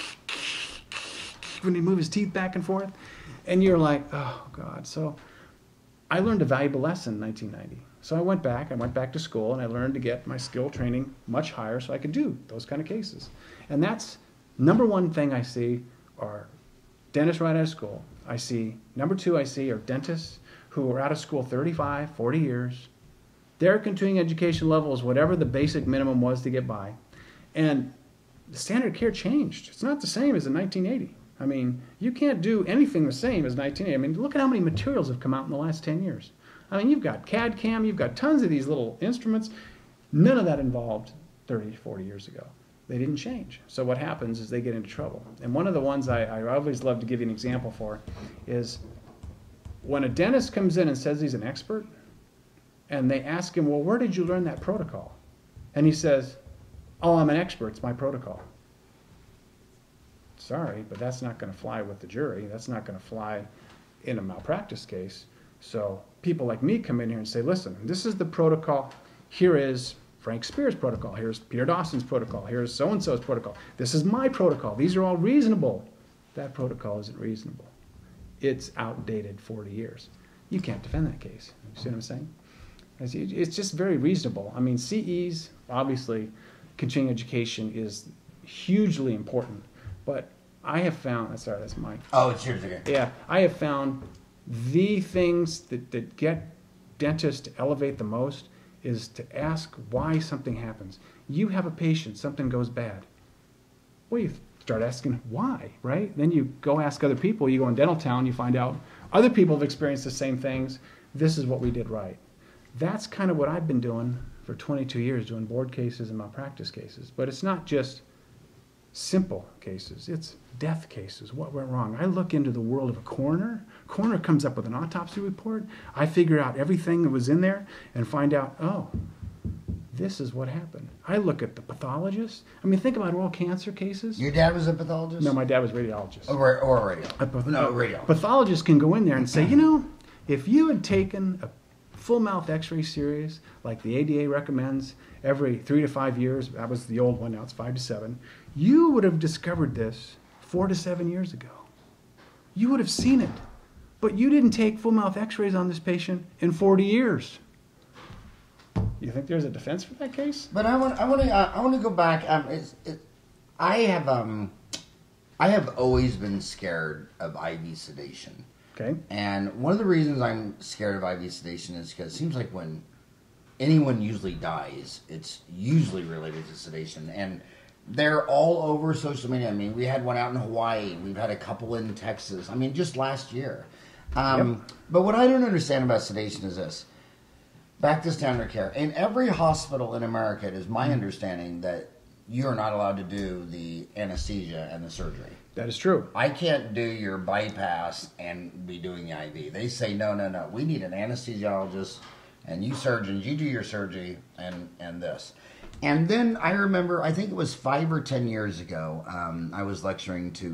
when he'd move his teeth back and forth. And you're like, oh, God. So I learned a valuable lesson in 1990. So I went back to school, and I learned to get my skill training much higher so I could do those kind of cases. And that's number one thing I see are dentists right out of school. Number two I see are dentists who are out of school 35, 40 years. Their continuing education level is whatever the basic minimum was to get by. And the standard of care changed. It's not the same as in 1980. I mean, you can't do anything the same as 1980. I mean, look at how many materials have come out in the last 10 years. I mean, you've got CAD-CAM, you've got tons of these little instruments. None of that involved 30, 40 years ago. They didn't change. So what happens is they get into trouble. And one of the ones I always love to give you an example for is when a dentist comes in and says he's an expert, and they ask him, well, where did you learn that protocol? And he says, oh, I'm an expert, it's my protocol. Sorry, but that's not going to fly with the jury. That's not going to fly in a malpractice case. So people like me come in here and say, listen, this is the protocol. Here is Frank Spear's protocol. Here's Peter Dawson's protocol. Here's so-and-so's protocol. This is my protocol. These are all reasonable. That protocol isn't reasonable. It's outdated 40 years. You can't defend that case. You see what I'm saying? It's just very reasonable. I mean, CEs, obviously, continuing education is hugely important. But I have found, sorry, that's mine. Oh, it's yours again. Yeah, I have found the things that get dentists to elevate the most is to ask why something happens. You have a patient, something goes bad. What do you start asking why, right? Then you go ask other people. You go in Dentaltown, you find out other people have experienced the same things. This is what we did right. That's kind of what I've been doing for 22 years, doing board cases and malpractice cases. But it's not just simple cases. It's death cases. What went wrong? I look into the world of a coroner. Coroner comes up with an autopsy report. I figure out everything that was in there and find out, oh, this is what happened. I look at the pathologist. I mean, think about oral cancer cases. Your dad was a pathologist? No, my dad was a radiologist. Or a radiologist. No, radiologist. Pathologists can go in there and say, you know, if you had taken a full mouth x-ray series like the ADA recommends every 3 to 5 years, that was the old one, now it's 5 to 7, you would have discovered this 4 to 7 years ago. You would have seen it. But you didn't take full mouth x-rays on this patient in 40 years. You think there's a defense for that case? But I want to go back. I have always been scared of IV sedation. Okay. And one of the reasons I'm scared of IV sedation is because it seems like when anyone usually dies, it's usually related to sedation. And they're all over social media. I mean, we had one out in Hawaii. We've had a couple in Texas. I mean, just last year. But what I don't understand about sedation is this. Back to standard care. In every hospital in America, it is my understanding that you are not allowed to do the anesthesia and the surgery. That is true. I can't do your bypass and be doing the IV. They say, no. We need an anesthesiologist, and you surgeons, you do your surgery and this. And then I remember, I think it was 5 or 10 years ago, I was lecturing to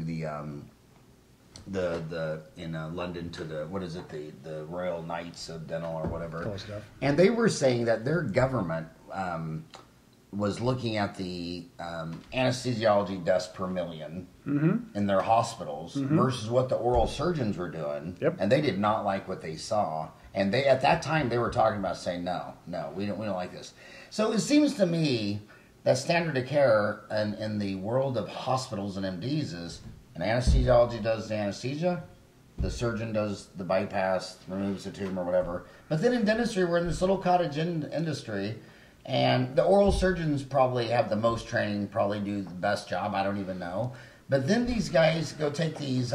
in London to the Royal Knights of Dental or whatever. Close enough. And they were saying that their government was looking at the anesthesiology deaths per million in their hospitals versus what the oral surgeons were doing. Yep. And they did not like what they saw. And they at that time they were talking about saying no, we don't like this. So it seems to me that standard of care in the world of hospitals and MDs is an anesthesiology does the anesthesia, the surgeon does the bypass, removes the tumor, whatever. But then in dentistry, we're in this little cottage industry, and the oral surgeons probably have the most training, probably do the best job. I don't even know. But then these guys go take these,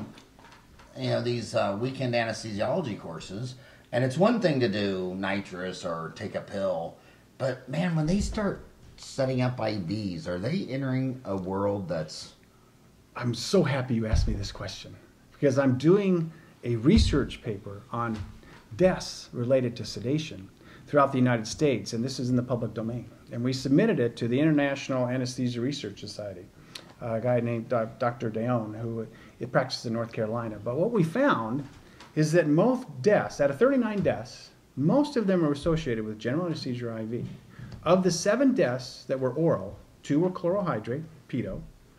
weekend anesthesiology courses, and it's one thing to do nitrous or take a pill, but man, when they start setting up IVs, are they entering a world that's... I'm so happy you asked me this question because I'm doing a research paper on deaths related to sedation throughout the United States, and this is in the public domain. And we submitted it to the International Anesthesia Research Society, a guy named Dr. Deon, who practices in North Carolina. But what we found is that most deaths, out of 39 deaths, most of them are associated with general anesthesia or IV. Of the 7 deaths that were oral, 2 were chlorohydrate, pedo,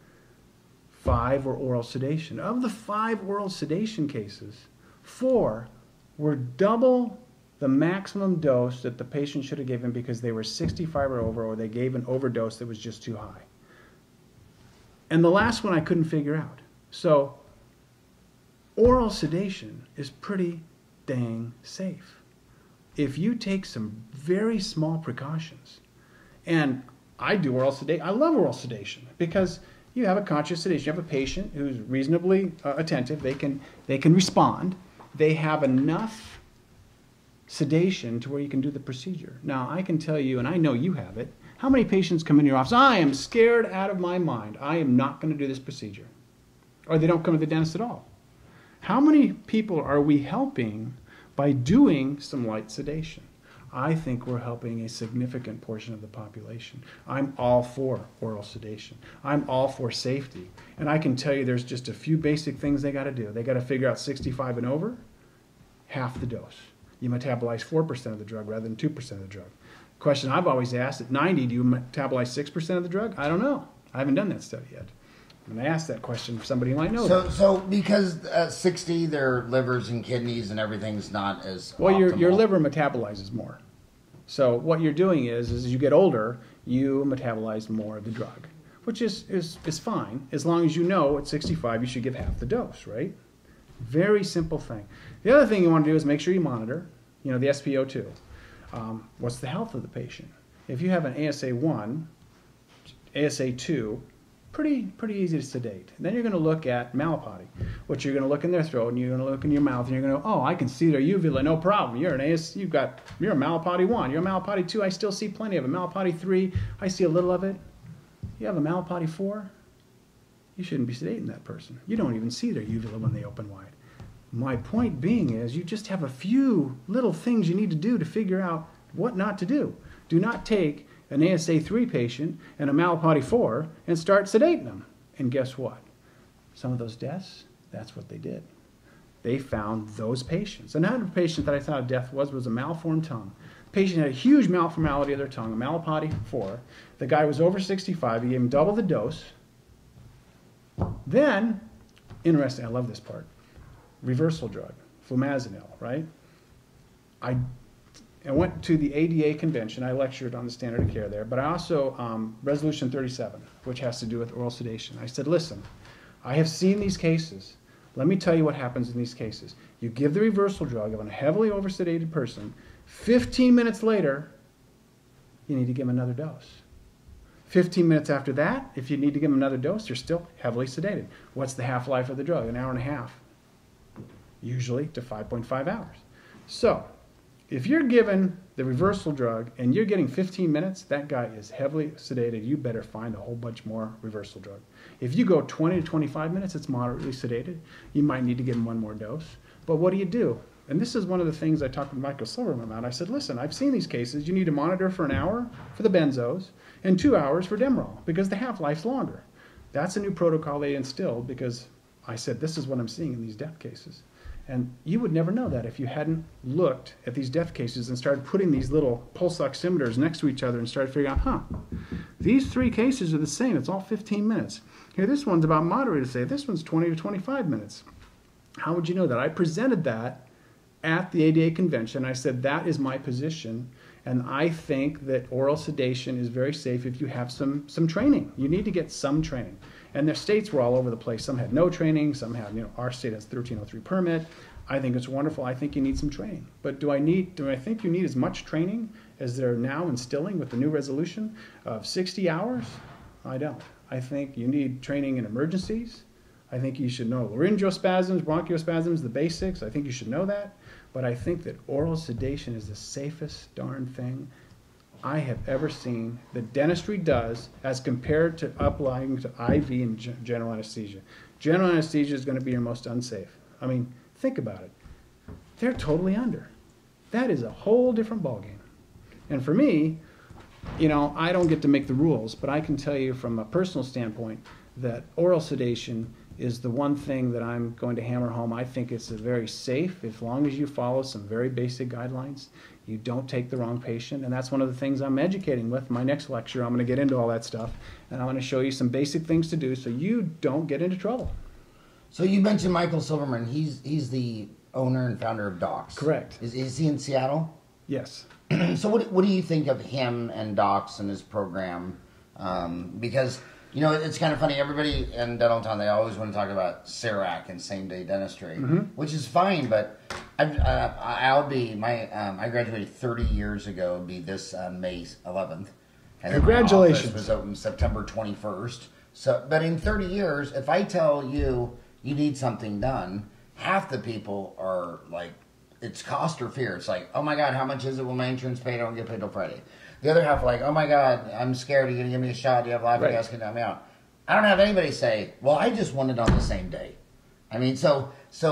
5 were oral sedation. Of the 5 oral sedation cases, 4 were double the maximum dose that the patient should have given because they were 65 or over, or they gave an overdose that was just too high. And the last one I couldn't figure out. So oral sedation is pretty dang safe if you take some very small precautions. And I do oral sedation. I love oral sedation because you have a conscious sedation. You have a patient who's reasonably attentive. They can respond. They have enough sedation to where you can do the procedure. Now, I can tell you, and I know you have it, how many patients come in your office, I am scared out of my mind. I am not going to do this procedure. Or they don't come to the dentist at all. How many people are we helping by doing some light sedation? I think we're helping a significant portion of the population. I'm all for oral sedation. I'm all for safety. And I can tell you there's just a few basic things they got to do. They got to figure out 65 and over, half the dose. You metabolize 4% of the drug rather than 2% of the drug. Question I've always asked, at 90, do you metabolize 6% of the drug? I don't know. I haven't done that study yet. I'm going to ask that question for somebody who might know that. So because at 60, their livers and kidneys and everything's not as well, optimal. your liver metabolizes more. So what you're doing is as you get older, you metabolize more of the drug, which is fine. As long as you know at 65 you should give half the dose, right? Very simple thing. The other thing you want to do is make sure you monitor, the SpO2. What's the health of the patient? If you have an ASA1, ASA2, Pretty easy to sedate. And then you're going to look at malapotty, which you're going to look in their throat, and you're going to look in your mouth, and you're going to, oh, I can see their uvula, no problem. You're a malapotty 1. You're a malapotty 2. I still see plenty of it. Malapotty 3, I see a little of it. You have a malapotty 4, you shouldn't be sedating that person. You don't even see their uvula when they open wide. My point being is you just have a few little things you need to do to figure out what not to do. Do not take an ASA 3 patient and a malapotty 4 and start sedating them. And guess what? Some of those deaths, that's what they did. They found those patients. Another patient that I thought death was a malformed tongue. The patient had a huge malformality of their tongue, a malapotty 4. The guy was over 65. He gave him double the dose. Then, interesting, I love this part, reversal drug, flumazenil, right? I went to the ADA convention. I lectured on the standard of care there, but I also, Resolution 37, which has to do with oral sedation. I said, listen, I have seen these cases. Let me tell you what happens in these cases. You give the reversal drug of a heavily oversedated person. 15 minutes later, you need to give them another dose. 15 minutes after that, if you need to give them another dose, they're still heavily sedated. What's the half-life of the drug? An hour and a half, usually to 5.5 hours. So, if you're given the reversal drug and you're getting 15 minutes, that guy is heavily sedated. You better find a whole bunch more reversal drug. If you go 20 to 25 minutes, it's moderately sedated. You might need to give him one more dose. But what do? And this is one of the things I talked with Michael Silverman about. I said, listen, I've seen these cases. You need to monitor for an hour for the benzos and 2 hours for Demerol because the half-life's longer. That's a new protocol they instilled because I said, this is what I'm seeing in these death cases. And you would never know that if you hadn't looked at these death cases and started putting these little pulse oximeters next to each other and started figuring out, these 3 cases are the same. It's all 15 minutes. Here, this one's about moderate to say. This one's 20 to 25 minutes. How would you know that? I presented that at the ADA convention. I said, that is my position. And I think that oral sedation is very safe if you have some training. You need to get some training. And their states were all over the place. Some had no training. Some had, our state has 1303 permit. I think it's wonderful. I think you need some training. But do I think you need as much training as they're now instilling with the new resolution of 60 hours? I don't. I think you need training in emergencies. I think you should know laryngospasms, bronchiospasms, the basics. I think you should know that. But I think that oral sedation is the safest darn thing I have ever seen that dentistry does as compared to applying to IV and general anesthesia. General anesthesia is going to be your most unsafe. I mean, think about it. They're totally under. That is a whole different ballgame. And for me, I don't get to make the rules, but I can tell you from a personal standpoint that oral sedation is the one thing that I'm going to hammer home. I think it's very safe as long as you follow some very basic guidelines. You don't take the wrong patient, and that's one of the things I'm educating with. My next lecture, I'm going to get into all that stuff, and I'm going to show you some basic things to do so you don't get into trouble. So you mentioned Michael Silverman. He's the owner and founder of Docs. Correct. Is he in Seattle? Yes. So what do you think of him and Docs and his program? Because it's kind of funny. Everybody in Dentaltown, they always want to talk about CERAC and same-day dentistry, which is fine. But I graduated 30 years ago. It'd be this May 11th. And congratulations. My office was open September 21st. So, but in 30 years, if I tell you need something done, half the people are like, it's cost or fear. It's like, oh my God, how much is it? Will my insurance pay? I don't get paid till Friday. The other half like, oh my God, I'm scared. You're going to give me a shot. You have laughing gas can knock me out. I don't have anybody say, well, I just want it on the same day. I mean, so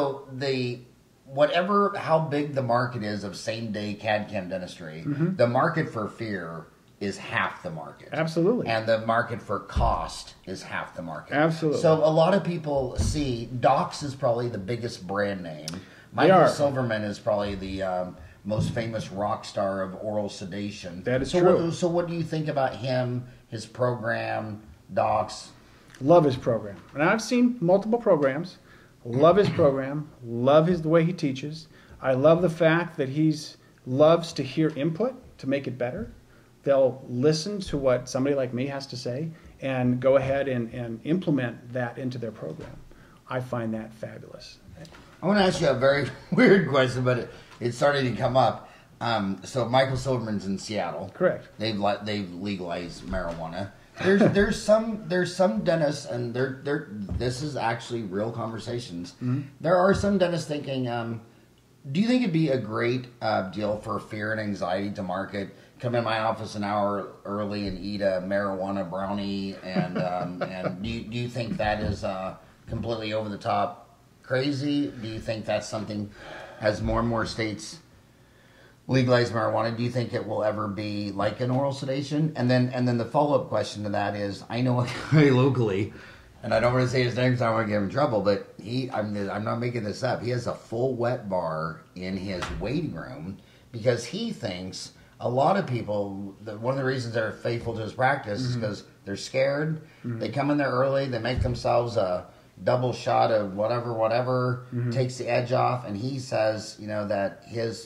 how big the market is of same day CAD/CAM dentistry, the market for fear is half the market. Absolutely. And the market for cost is half the market. Absolutely. So a lot of people see Docs is probably the biggest brand name. Michael Silverman is probably the most famous rock star of oral sedation. That is true. So what do you think about him, his program, Docs? Love his program. And I've seen multiple programs. Love his program. Love the way he teaches. I love the fact that he loves to hear input to make it better. They'll listen to what somebody like me has to say and go ahead and implement that into their program. I find that fabulous. I want to ask you a very weird question, but it's starting to come up. So Michael Silverman's in Seattle. Correct. They've legalized marijuana. There's some dentists, and this is actually real conversations. Mm-hmm. There are some dentists thinking, do you think it'd be a great deal for fear and anxiety to market? Come in my office an hour early and eat a marijuana brownie, and do you think that is completely over the top crazy? Do you think that's something, as more and more states legalize marijuana, do you think it will ever be like an oral sedation? And then the follow-up question to that is, I know a guy locally, and I don't want to say his name because I don't want to get him in trouble, but I'm not making this up. He has a full wet bar in his waiting room because he thinks a lot of people, one of the reasons they're faithful to his practice is because they're scared. Mm-hmm. They come in there early, they make themselves a double shot of whatever, takes the edge off, and he says, that his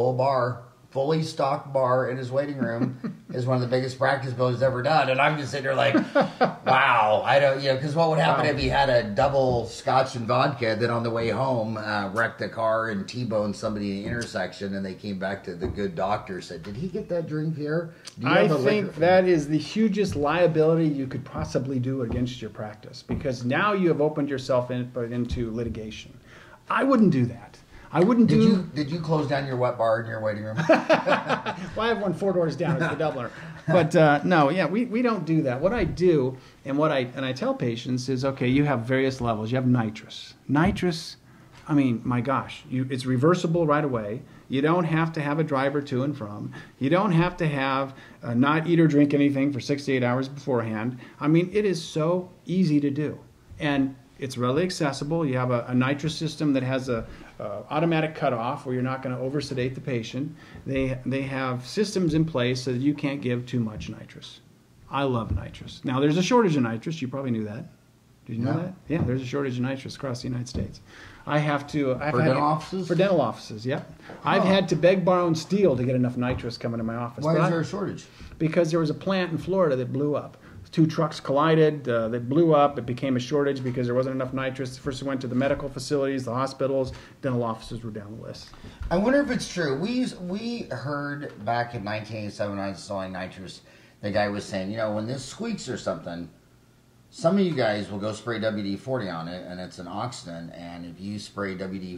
fully stocked bar in his waiting room is one of the biggest practice bills he's ever done. And I'm just sitting there like, wow, I don't, because what would happen if he had a double scotch and vodka, then on the way home wrecked a car and T-boned somebody in the intersection, and they came back to the good doctor, said, did he get that drink here? I think that is the hugest liability you could possibly do against your practice, because now you have opened yourself into litigation. I wouldn't do that. I wouldn't do. Did you close down your wet bar in your waiting room? Well, I have one 4 doors down. It's the doubler. But no, yeah, we don't do that. What I do, and I tell patients is, okay, you have various levels. You have nitrous. Nitrous, I mean, my gosh, it's reversible right away. You don't have to have a driver to and from. You don't have to have not eat or drink anything for 6 to 8 hours beforehand. I mean, it is so easy to do, and it's readily accessible. You have a nitrous system that has a automatic cutoff where you're not going to over-sedate the patient. They have systems in place so that you can't give too much nitrous. I love nitrous. Now, there's a shortage of nitrous. You probably knew that. Did you know that? Yeah, there's a shortage of nitrous across the United States. For dental offices? For dental offices, yep. I've had to beg, borrow, and steal to get enough nitrous coming to my office. Why is there a shortage? Because there was a plant in Florida that blew up. 2 trucks collided, they blew up, it became a shortage because there wasn't enough nitrous. First it went to the medical facilities, the hospitals, dental offices were down the list. I wonder if it's true. We heard back in 1987 when I was selling nitrous, the guy was saying, when this squeaks or something, some of you guys will go spray WD-40 on it, and it's an oxidant, and if you spray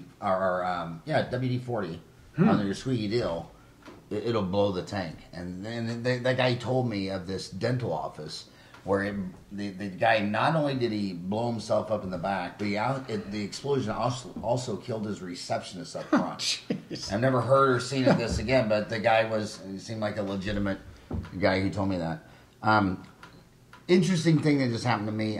WD-40 on your squeaky deal, it'll blow the tank. And then the guy told me of this dental office where the guy, not only did he blow himself up in the back, but the explosion also killed his receptionist up front. I've never heard or seen of this again, but the guy he seemed like a legitimate guy who told me that. Interesting thing that just happened to me,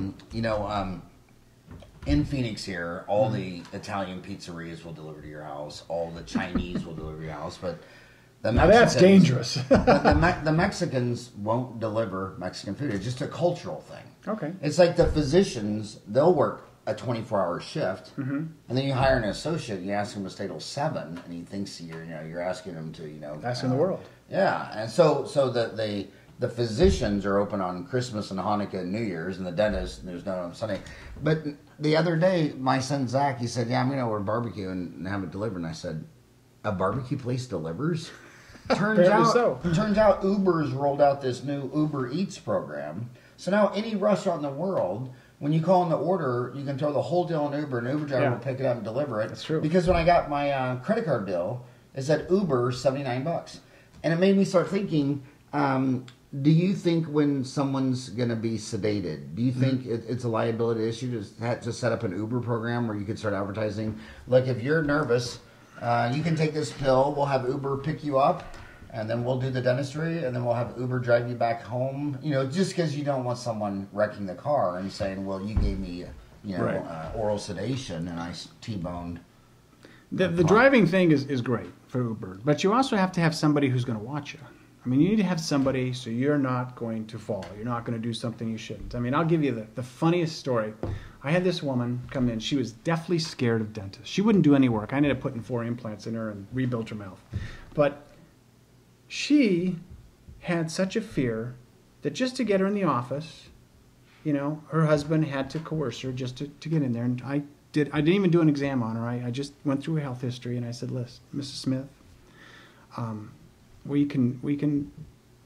in Phoenix here, all the Italian pizzerias will deliver to your house, all the Chinese will deliver to your house, but now that's dangerous. the Mexicans won't deliver Mexican food. It's just a cultural thing. Okay. It's like the physicians, they'll work a 24-hour shift, and then you hire an associate, you ask him to stay till 7, and he thinks you're asking him to, Best in the world. Yeah, and so the physicians are open on Christmas and Hanukkah and New Year's, and the dentist, there's no on Sunday. But the other day, my son Zach, he said, I'm going to order barbecue and have it delivered. And I said, a barbecue place delivers? Turns out Uber's rolled out this new Uber Eats program. So now any restaurant in the world, when you call in the order, you can throw the whole deal on Uber, and Uber driver will pick it up and deliver it. That's true. Because when I got my credit card bill, it said Uber $79, and it made me start thinking. Do you think when someone's going to be sedated, do you think it's a liability issue to set up an Uber program where you could start advertising? Like, if you're nervous, you can take this pill, we'll have Uber pick you up, and then we'll do the dentistry, and then we'll have Uber drive you back home. Just because you don't want someone wrecking the car and saying, well, you gave me oral sedation and I T-boned. The driving thing is great for Uber, but you also have to have somebody who's going to watch you. I mean, you need to have somebody so you're not going to fall. You're not going to do something you shouldn't. I mean, I'll give you the funniest story. I had this woman come in. She was deathly scared of dentists. She wouldn't do any work. I ended up putting 4 implants in her and rebuilt her mouth. But she had such a fear that just to get her in the office, her husband had to coerce her just to get in there. And I didn't even do an exam on her. I just went through her health history, and I said, listen, Mrs. Smith,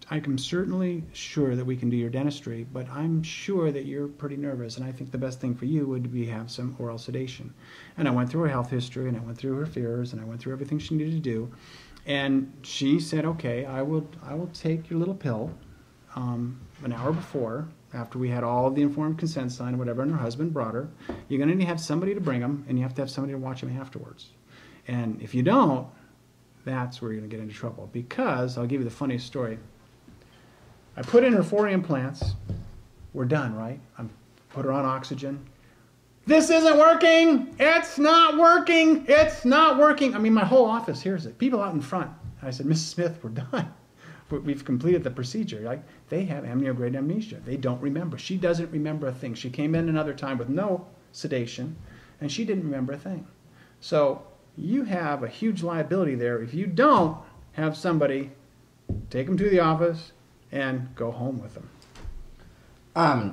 I'm certainly sure that we can do your dentistry, but I'm sure that you're pretty nervous, and I think the best thing for you would be have some oral sedation. And I went through her health history, and I went through her fears, and I went through everything she needed to do. And she said, okay, I will take your little pill an hour before, after we had all the informed consent signed, whatever, and her husband brought her. You're going to need to have somebody to bring them, and you have to have somebody to watch them afterwards. And if you don't, that's where you're going to get into trouble. Because, I'll give you the funniest story. I put in her 4 implants. We're done, right? I put her on oxygen. This isn't working! It's not working! It's not working! I mean, my whole office hears it. People out in front. I said, Mrs. Smith, we're done. We've completed the procedure. Like, they have amniograde amnesia. They don't remember. She doesn't remember a thing. She came in another time with no sedation, and she didn't remember a thing. So you have a huge liability there if you don't have somebody take them to the office and go home with them.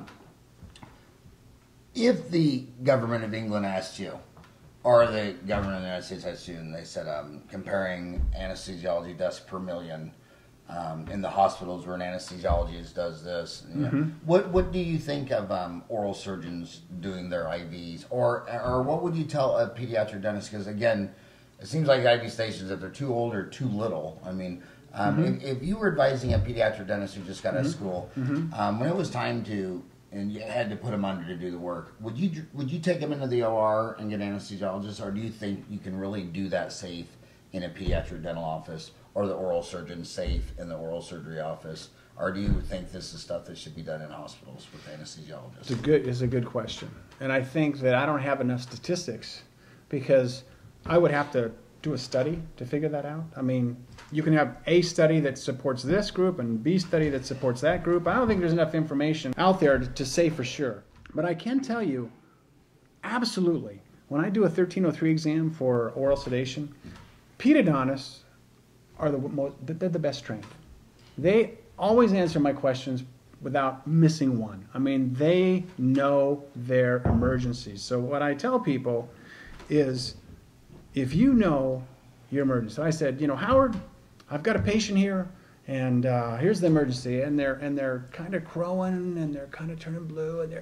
If the government of England asked you, or the government of the United States asked you, and they said, comparing anesthesiology deaths per million in the hospitals where an anesthesiologist does this, what do you think of oral surgeons doing their IVs? Or what would you tell a pediatric dentist? Because, again, it seems like IV stations, if they're too old or too little, I mean, if you were advising a pediatric dentist who just got out of school, when it was time to, and you had to put him under to do the work, would you take him into the OR and get an anesthesiologist, or do you think you can really do that safe in a pediatric dental office, or the oral surgeon safe in the oral surgery office, or do you think this is stuff that should be done in hospitals with anesthesiologists? It's a good question, and I think that I don't have enough statistics because I would have to do a study to figure that out. I mean, you can have A study that supports this group and B study that supports that group. I don't think there's enough information out there to say for sure. But I can tell you, absolutely, when I do a 1303 exam for oral sedation, pedodontists are they're the best trained. They always answer my questions without missing one. I mean, they know their emergencies. So what I tell people is, if you know your emergency, so I said, Howard, I've got a patient here, and here's the emergency, and they're kind of crowing, and they're kind of turning blue, and they're,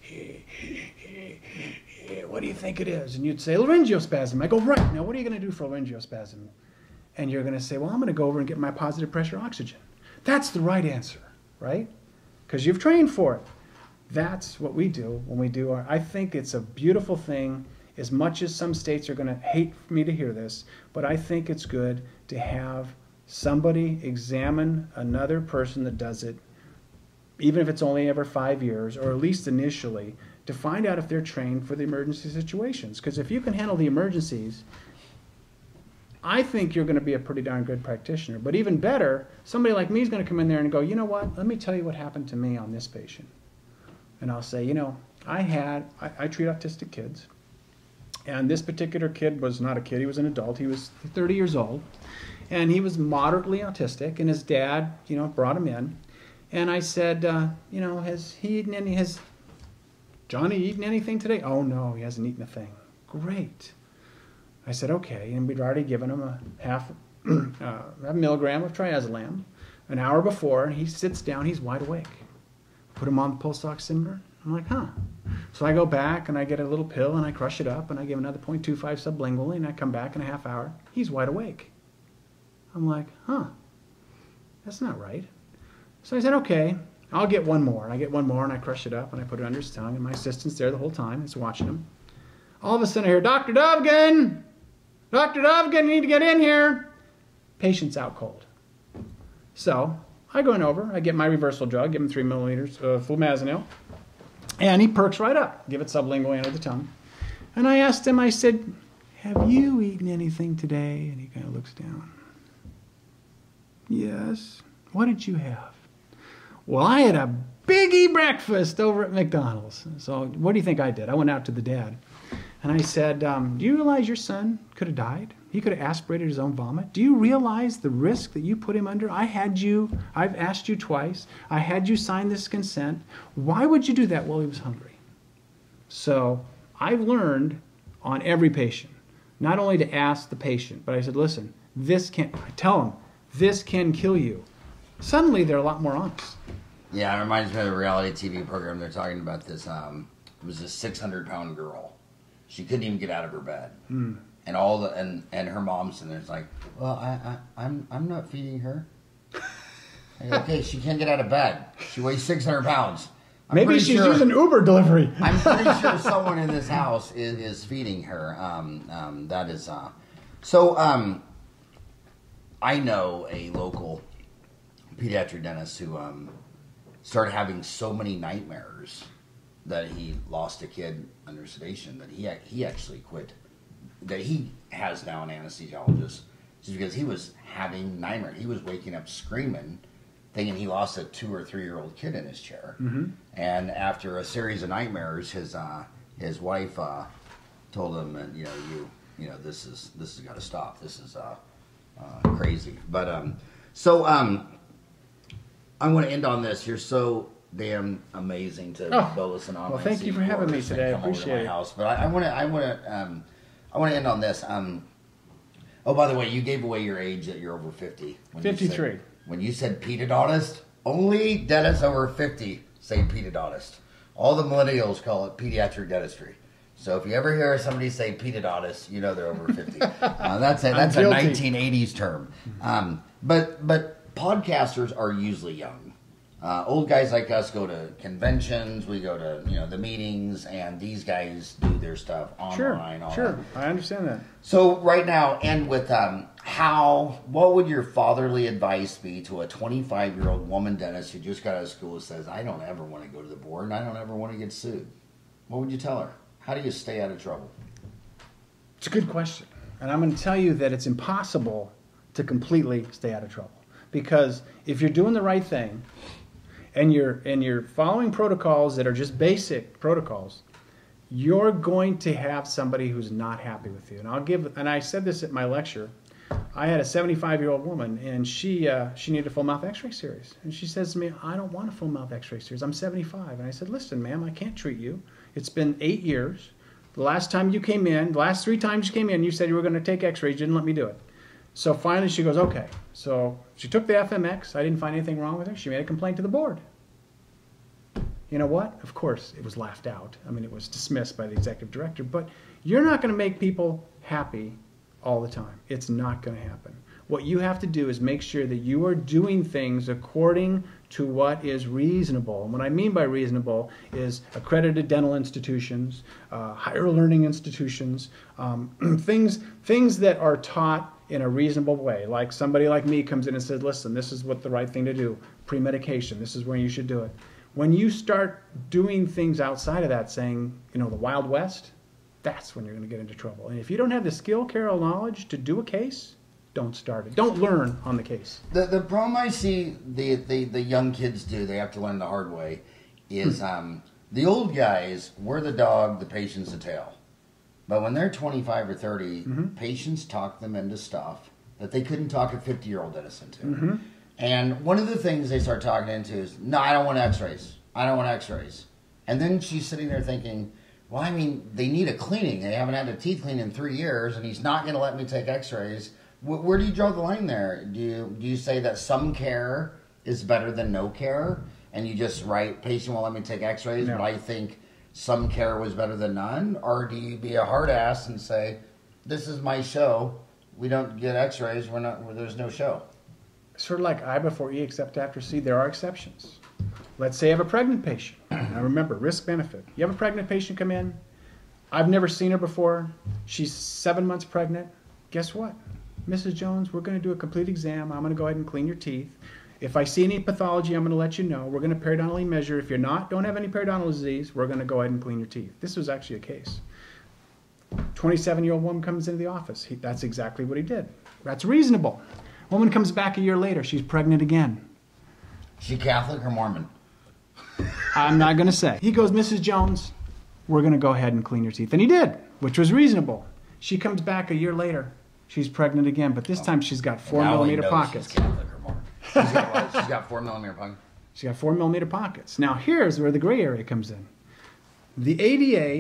what do you think it is? And you'd say, laryngeospasm. I go, right, now what are you going to do for laryngeospasm? And you're going to say, well, I'm going to go over and get my positive pressure oxygen. That's the right answer, right? Because you've trained for it. That's what we do when we do our, I think it's a beautiful thing. As much as some states are going to hate me to hear this, but I think it's good to have somebody examine another person that does it, even if it's only every 5 years, or at least initially, to find out if they're trained for the emergency situations. Because if you can handle the emergencies, I think you're going to be a pretty darn good practitioner. But even better, somebody like me is going to come in there and go, you know what, let me tell you what happened to me on this patient. And I'll say, I treat autistic kids. And this particular kid was not a kid, he was an adult. He was 30 years old. And he was moderately autistic. And his dad, brought him in. And I said, has Johnny eaten anything today? Oh, no, he hasn't eaten a thing. Great. I said, okay. And we'd already given him a half milligram of triazolam an hour before. And he sits down, he's wide awake. Put him on the pulse oximeter. I'm like, huh. So I go back and I get a little pill and I crush it up and I give another 0.25 sublingually and I come back in a half hour. He's wide awake. I'm like, huh, that's not right. So I said, okay, I'll get one more. And I get one more and I crush it up and I put it under his tongue and my assistant's there the whole time. He's watching him. All of a sudden I hear, Dr. Dovgan! Dr. Dovgan, you need to get in here. Patient's out cold. So I go in over, I get my reversal drug, give him 3 milliliters of flumazenil. And he perks right up. Give it sublingually under the tongue. And I asked him, I said, have you eaten anything today? And he kind of looks down. Yes. What did you have? Well, I had a biggie breakfast over at McDonald's. So what do you think I did? I went out to the dad. And I said, do you realize your son could have died? He could have aspirated his own vomit. Do you realize the risk that you put him under? I've asked you twice. I had you sign this consent. Why would you do that while he was hungry? So I've learned on every patient, not only to ask the patient, but I said, listen, I tell him, this can kill you. Suddenly, they're a lot more honest. Yeah, it reminds me of a reality TV program. They're talking about this. It was this 600-pound girl. She couldn't even get out of her bed, and her mom's in there's like, well, I'm not feeding her. Okay, she can't get out of bed. She weighs 600 pounds. Maybe she's using Uber delivery. I'm pretty sure someone in this house is feeding her. That is so. I know a local pediatric dentist who started having so many nightmares that he lost a kid under sedation that he actually quit. That he has now an anesthesiologist just because he was having nightmares. He was waking up screaming, thinking he lost a 2 or 3 year old kid in his chair. Mm-hmm. And after a series of nightmares, his wife told him, and you know this has got to stop. This is crazy. But I want to end on this. You're so damn amazing to go listen on. Well, thank you for having me today. I appreciate it. House. But I want to end on this. Oh, by the way, you gave away your age that you're over 50. 53. When you said pedodontist, only dentists over 50 say pedodontist. All the millennials call it pediatric dentistry. So if you ever hear somebody say pedodontist, you know they're over 50. That's a 1980s term. But podcasters are usually young. Old guys like us go to conventions. We go to the meetings, and these guys do their stuff online. Sure, I understand that. So right now, end with what would your fatherly advice be to a 25-year-old woman dentist who just got out of school and says, I don't ever want to go to the board and I don't ever want to get sued? What would you tell her? How do you stay out of trouble? It's a good question. And I'm going to tell you that it's impossible to completely stay out of trouble. Because if you're doing the right thing and you're following protocols that are just basic protocols, you're going to have somebody who's not happy with you. And I said this at my lecture. I had a 75-year-old woman, and she needed a full mouth x-ray series. And she says to me, I don't want a full mouth x-ray series. I'm 75. And I said, listen, ma'am, I can't treat you. It's been 8 years. The last 3 times you came in, you said you were going to take x-rays. You didn't let me do it. So finally she goes, okay. So she took the FMX. I didn't find anything wrong with her. She made a complaint to the board. You know what? Of course, it was laughed out. I mean, it was dismissed by the executive director. But you're not going to make people happy all the time. It's not going to happen. What you have to do is make sure that you are doing things according to what is reasonable. And what I mean by reasonable is accredited dental institutions, higher learning institutions, things that are taught in a reasonable way. Like somebody like me comes in and says, listen, this is what the right thing to do. Pre-medication, this is where you should do it. When you start doing things outside of that, saying, the Wild West, that's when you're going to get into trouble. And if you don't have the skill, care, or knowledge to do a case, don't start it. Don't learn on the case. The problem I see the young kids do, they have to learn the hard way, is the old guys, we're the dog, the patient's the tail. But when they're 25 or 30, patients talk them into stuff that they couldn't talk a 50-year-old dentist into. Mm-hmm. And one of the things they start talking into is, no, I don't want x-rays. I don't want x-rays. And then she's sitting there thinking, well, I mean, they need a cleaning. They haven't had a teeth clean in 3 years, and he's not going to let me take x-rays. Where do you draw the line there? Do you say that some care is better than no care, and you just write, patient won't let me take x-rays, but I think some care was better than none? Or do you be a hard ass and say, this is my show, we don't get x-rays, there's no show? Sort of like I before E except after C, there are exceptions. Let's say you have a pregnant patient. Now remember, risk-benefit. You have a pregnant patient come in. I've never seen her before. She's 7 months pregnant. Guess what? Mrs. Jones, we're going to do a complete exam. I'm going to go ahead and clean your teeth. If I see any pathology, I'm going to let you know. We're going to periodontally measure. If you're don't have any periodontal disease, we're going to go ahead and clean your teeth. This was actually a case. 27-year-old woman comes into the office. That's exactly what he did. That's reasonable. Woman comes back a year later. She's pregnant again. She Catholic or Mormon? I'm not going to say. He goes, Mrs. Jones, we're going to go ahead and clean your teeth. And he did, which was reasonable. She comes back a year later. She's pregnant again, but this time she's got 4mm pockets. She's Catholic or Mormon. She's got what? She's got 4mm pockets. She's got 4mm pockets. Now here's where the gray area comes in. The ADA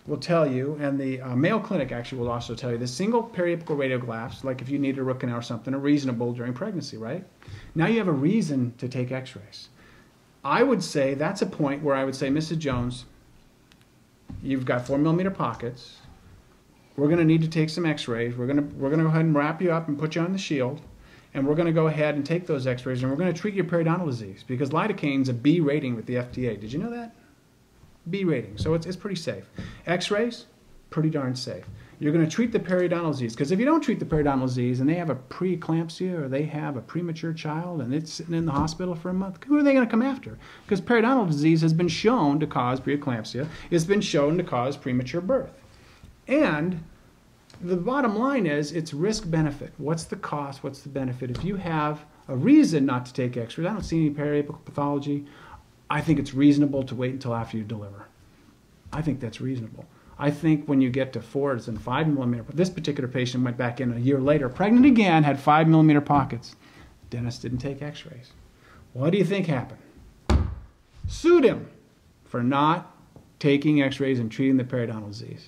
will tell you, and the Mayo Clinic actually will also tell you, the single periapical radiographs, like if you need a root canal or something, are reasonable during pregnancy, right? Now you have a reason to take x-rays. I would say that's a point where I would say, Mrs. Jones, you've got 4mm pockets. We're going to need to take some x-rays. We're going to go ahead and wrap you up and put you on the shield. And we're going to go ahead and take those x-rays, and we're going to treat your periodontal disease, because lidocaine's a B rating with the FDA. Did you know that? B rating. So it's pretty safe. X-rays, pretty darn safe. You're going to treat the periodontal disease, because if you don't treat the periodontal disease and they have a preeclampsia or they have a premature child and it's sitting in the hospital for a month, who are they going to come after? Because periodontal disease has been shown to cause preeclampsia. It's been shown to cause premature birth. And the bottom line is it's risk-benefit. What's the cost? What's the benefit? If you have a reason not to take x-rays, I don't see any periapical pathology, I think it's reasonable to wait until after you deliver. I think that's reasonable. I think when you get to 4s and 5mm, this particular patient went back in a year later, pregnant again, had 5mm pockets. Dentist didn't take x-rays. What do you think happened? Sued him for not taking x-rays and treating the periodontal disease.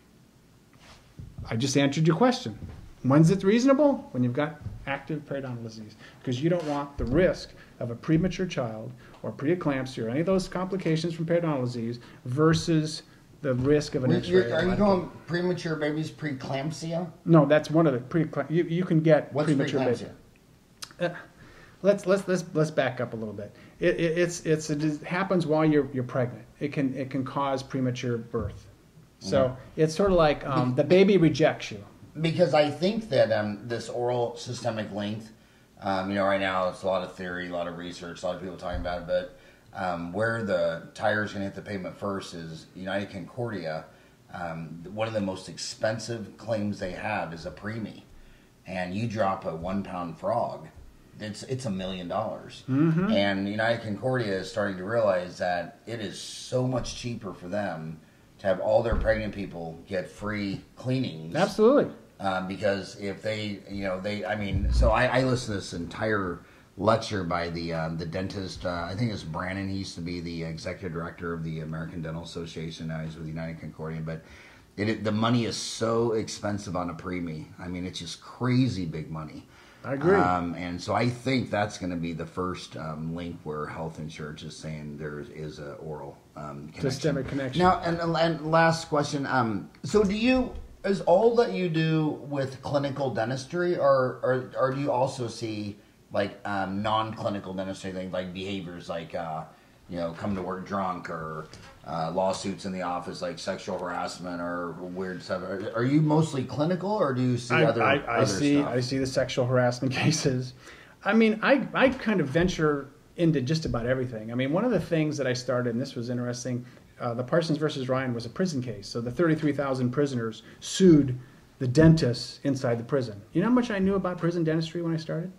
I just answered your question. When's it reasonable? When you've got active periodontal disease, because you don't want the risk of a premature child or preeclampsia or any of those complications from periodontal disease versus the risk of an x-ray. Are you going premature babies preeclampsia? No, that's one of the you can get What's premature preeclampsia? baby. Let's back up a little bit. It happens while you're pregnant. It can cause premature birth. So it's sort of like the baby rejects you. Because I think that this oral systemic length, right now it's a lot of theory, a lot of research, a lot of people talking about it, but where the tire's going to hit the pavement first is United Concordia. One of the most expensive claims they have is a preemie. And you drop a 1-pound frog, it's $1 million. Mm-hmm. And United Concordia is starting to realize that it is so much cheaper for them to have all their pregnant people get free cleanings. Absolutely. Because if they, so I listened to this entire lecture by the dentist, I think it's Brandon. He used to be the executive director of the American Dental Association. Now he's with United Concordia. But the money is so expensive on a preemie. I mean, it's just crazy big money. I agree. And so I think that's going to be the first link where health insurance is saying there is a oral connection. Systemic connection. Now, and last question. So is all that you do with clinical dentistry, or do you also see like non-clinical dentistry things like behaviors like come to work drunk or lawsuits in the office like sexual harassment or weird stuff? Are you mostly clinical, or do you see other stuff? I see the sexual harassment cases. I mean, I kind of venture into just about everything. I mean, one of the things that I started, and this was interesting, the Parsons versus Ryan was a prison case. So the 33,000 prisoners sued the dentists inside the prison. You know how much I knew about prison dentistry when I started?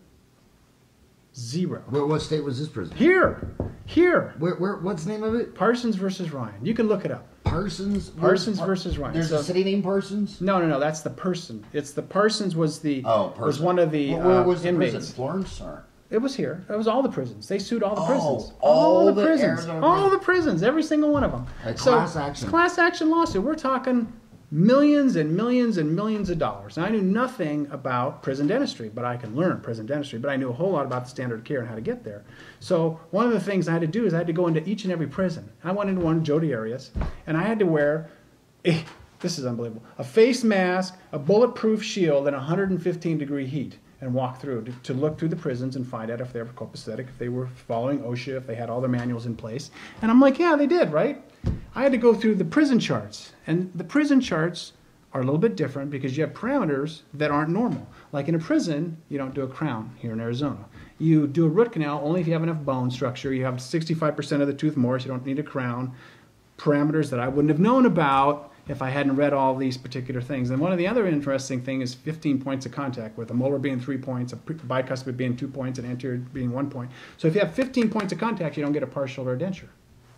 Zero. What state was this prison? Here. Where? What's the name of it? Parsons versus Ryan. You can look it up. Parsons versus Ryan. There's a city named Parsons? No. That's the person. It's the Parsons was the was one of the where was the inmates. Prison? Florence or? It was here. It was all the prisons. They sued all the prisons. All the prisons. All the prisons. Every single one of them. Class action. Class action lawsuit. We're talking millions and millions and millions of dollars. And I knew nothing about prison dentistry, but I can learn prison dentistry. But I knew a whole lot about the standard of care and how to get there. So one of the things I had to do is I had to go into each and every prison. I went into one of Jody areas, and I had to wear, this is unbelievable, a face mask, a bulletproof shield, and 115-degree heat, and walk through to look through the prisons and find out if they were copacetic, if they were following OSHA, if they had all their manuals in place. And I'm like, yeah, they did, right? I had to go through the prison charts, and the prison charts are a little bit different because you have parameters that aren't normal. Like in a prison, you don't do a crown here in Arizona. You do a root canal only if you have enough bone structure. You have 65% of the tooth more, so you don't need a crown. Parameters that I wouldn't have known about if I hadn't read all these particular things. And one of the other interesting things is 15 points of contact, with a molar being 3 points, a bicuspid being 2 points, and anterior being 1 point. So if you have 15 points of contact, you don't get a partial or a denture.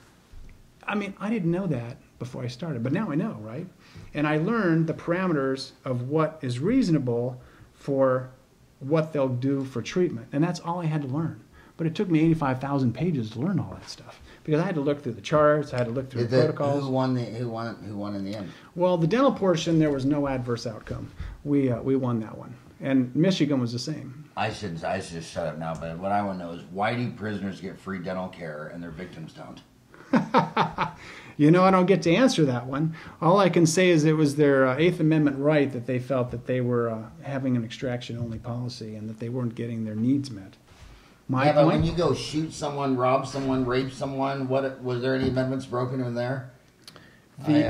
I mean, I didn't know that before I started, but now I know, right? And I learned the parameters of what is reasonable for what they'll do for treatment. And that's all I had to learn. But it took me 85,000 pages to learn all that stuff. because I had to look through the charts, I had to look through the protocols. Who won in the end? Well, the dental portion, there was no adverse outcome. We won that one. And Michigan was the same. I should just shut up now, but what I want to know is, why do prisoners get free dental care and their victims don't? You know, I don't get to answer that one. All I can say is it was their Eighth Amendment right that they felt that they were having an extraction-only policy and that they weren't getting their needs met. But when you go shoot someone, rob someone, rape someone, was there any amendments broken in there? The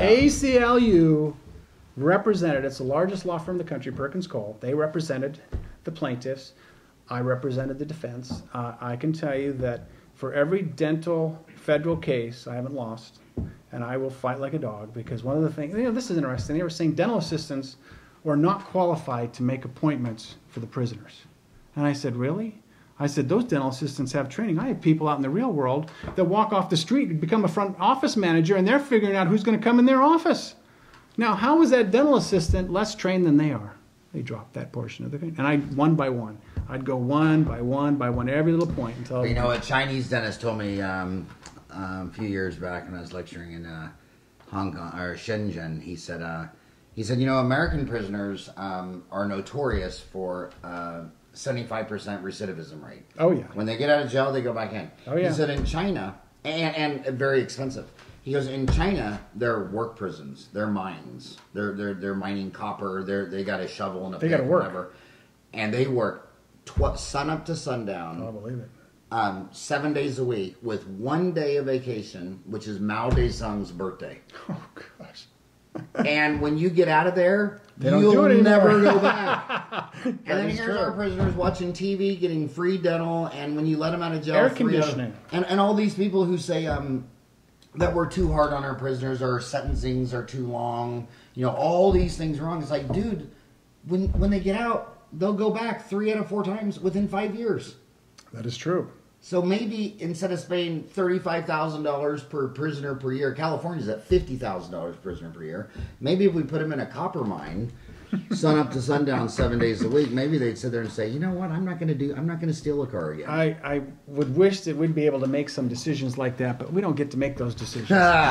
ACLU represented, it's the largest law firm in the country, Perkins Cole. They represented the plaintiffs. I represented the defense. I can tell you that for every dental federal case, I haven't lost, and I will fight like a dog, because one of the things, you know, this is interesting. They were saying dental assistants were not qualified to make appointments for the prisoners. And I said, really? I said, those dental assistants have training. I have people out in the real world that walk off the street and become a front office manager, and they're figuring out who's going to come in their office. Now, how is that dental assistant less trained than they are? They dropped that portion of the thing. And I, one by one, I'd go one by one by one, every little point until... You know, a Chinese dentist told me a few years back when I was lecturing in Hong Kong, or Shenzhen, he said, you know, American prisoners are notorious for 75% recidivism rate. Oh, yeah. When they get out of jail, they go back in. Oh, yeah. He said in China, and very expensive. He goes, in China, they're work prisons. They're mines. They're mining copper. They got a shovel and a pick. They got to work. Whatever. And they work sun up to sundown. Oh, I believe it. 7 days a week with 1 day of vacation, which is Mao Zedong's birthday. Oh, gosh. And when you get out of there, you'll never go back. And then here's our prisoners watching TV, getting free dental, and when you let them out of jail, air conditioning. And all these people who say that we're too hard on our prisoners, or sentencings are too long, you know, all these things are wrong. It's like, dude, when they get out, they'll go back 3 out of 4 times within 5 years. That is true. So maybe instead of paying $35,000 per prisoner per year, California's at $50,000 prisoner per year. Maybe if we put them in a copper mine, sun up to sundown 7 days a week, maybe they'd sit there and say, you know what, I'm not going to steal a car again. I would wish that we'd be able to make some decisions like that, but we don't get to make those decisions.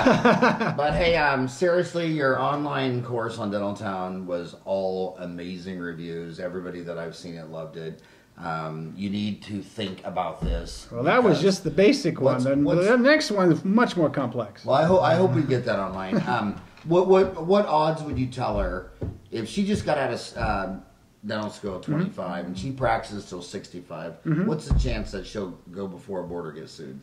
But hey, seriously, your online course on Dentaltown was all amazing reviews. Everybody that I've seen it loved it. You need to think about this. Well, that was just the basic one. The next one is much more complex. Well, I hope we get that online. What odds would you tell her if she just got out of dental school at 25 and she practices till 65? What's the chance that she'll go before a board or get sued?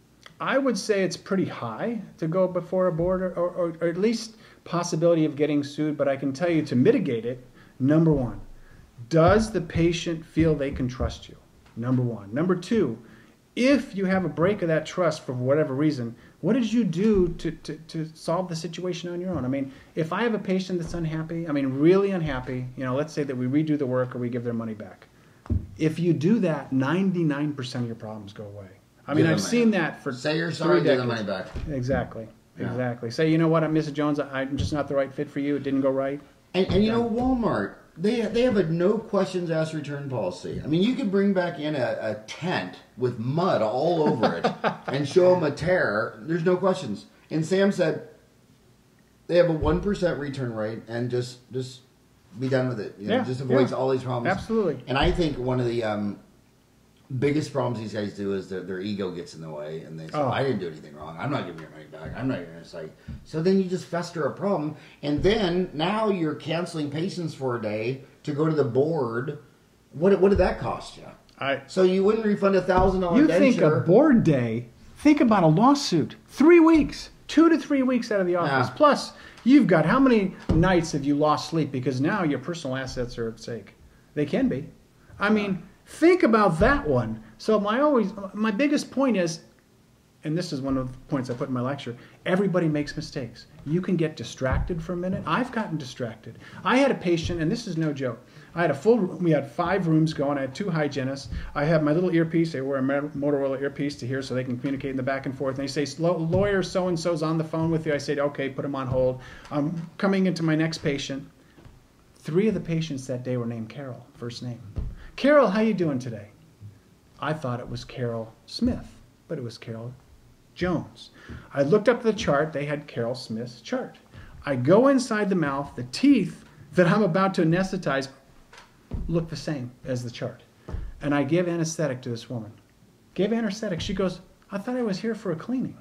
I would say it's pretty high to go before a board, or at least possibility of getting sued. But I can tell you, to mitigate it, number one, does the patient feel they can trust you? Number one. Number two, if you have a break of that trust for whatever reason, what did you do to solve the situation on your own? I mean, if I have a patient that's unhappy, I mean, really unhappy, you know, let's say that we redo the work or we give their money back. If you do that, 99% of your problems go away. I mean, I've seen that for say you're sorry, give the money back. Exactly. Yeah. Exactly. Say, you know what, Mrs. Jones, I'm just not the right fit for you. It didn't go right. And you know, Walmart, they have a no questions asked return policy. I mean, you could bring back in a tent with mud all over it and show them a tear. There's no questions. And Sam said they have a 1% return rate, and just be done with it. You know, just avoids all these problems. Absolutely. And I think one of the biggest problems these guys do is that their ego gets in the way, and they say, I didn't do anything wrong. I'm not giving your money back. I'm not going to say. So then you just fester a problem, and then now you're canceling patients for a day to go to the board. What did that cost you? So you wouldn't refund $1,000 You think a board day, think about a lawsuit. 3 weeks, 2 to 3 weeks out of the office. Yeah. Plus, you've got, how many nights have you lost sleep because now your personal assets are at stake? They can be. I mean, think about that one. So my biggest point is, and this is one of the points I put in my lecture, everybody makes mistakes. You can get distracted for a minute. I've gotten distracted. I had a patient, and this is no joke. I had a full room. We had 5 rooms going. I had 2 hygienists. I had my little earpiece. They wear a Motorola earpiece to hear so they can communicate in the back and forth. And they say, lawyer so-and-so's on the phone with you. I said, okay, put him on hold. I'm coming into my next patient. 3 of the patients that day were named Carol, first name. Carol, how you doing today? I thought it was Carol Smith, but it was Carol Jones. I looked up the chart. They had Carol Smith's chart. I go inside the mouth. The teeth that I'm about to anesthetize look the same as the chart. And I give anesthetic to this woman. Give anesthetic. She goes, I thought I was here for a cleaning.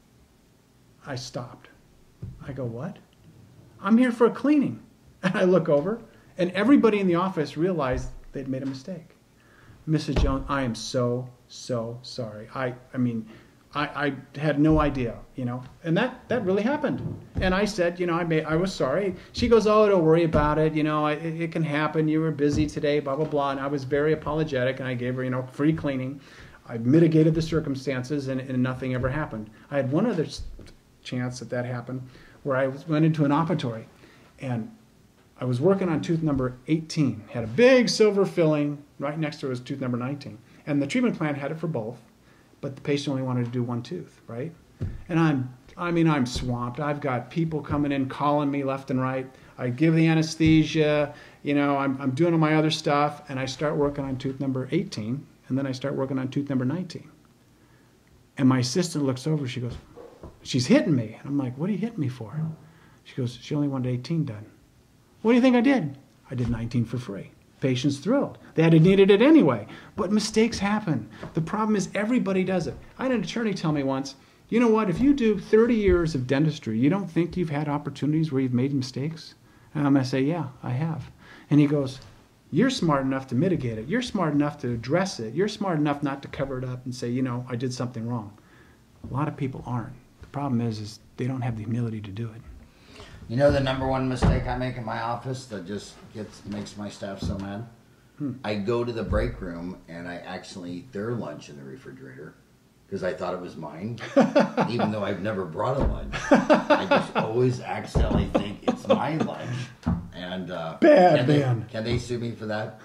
I stopped. I go, what? I'm here for a cleaning. And I look over, and everybody in the office realized they'd made a mistake. Mrs. Jones, I am so sorry. I mean, I had no idea, you know, and that really happened. And I said, you know, I was sorry. She goes, oh, don't worry about it. You know, it can happen. You were busy today, blah, blah, blah. And I was very apologetic, and I gave her, you know, free cleaning. I mitigated the circumstances, and nothing ever happened. I had one other chance that happened where I went into an operatory, and I was working on tooth number 18. Had a big silver filling. Right next to it was tooth number 19. And the treatment plan had it for both, but the patient only wanted to do one tooth, right? And I'm swamped. I've got people coming in, calling me left and right. I give the anesthesia, you know, I'm doing all my other stuff, and I start working on tooth number 18, and then I start working on tooth number 19. And my assistant looks over, she goes, she's hitting me. And I'm like, what are you hitting me for? She goes, she only wanted 18 done. What do you think I did? I did 19 for free. Patient's thrilled. They had needed it anyway. But mistakes happen. The problem is everybody does it. I had an attorney tell me once, you know what, if you do 30 years of dentistry, you don't think you've had opportunities where you've made mistakes? And I'm going to say, yeah, I have. And he goes, you're smart enough to mitigate it. You're smart enough to address it. You're smart enough not to cover it up and say, you know, I did something wrong. A lot of people aren't. The problem is they don't have the humility to do it. You know the number one mistake I make in my office that just makes my staff so mad? I go to the break room and I accidentally eat their lunch in the refrigerator because I thought it was mine, even though I've never brought a lunch. I just always accidentally think it's my lunch. And can they sue me for that?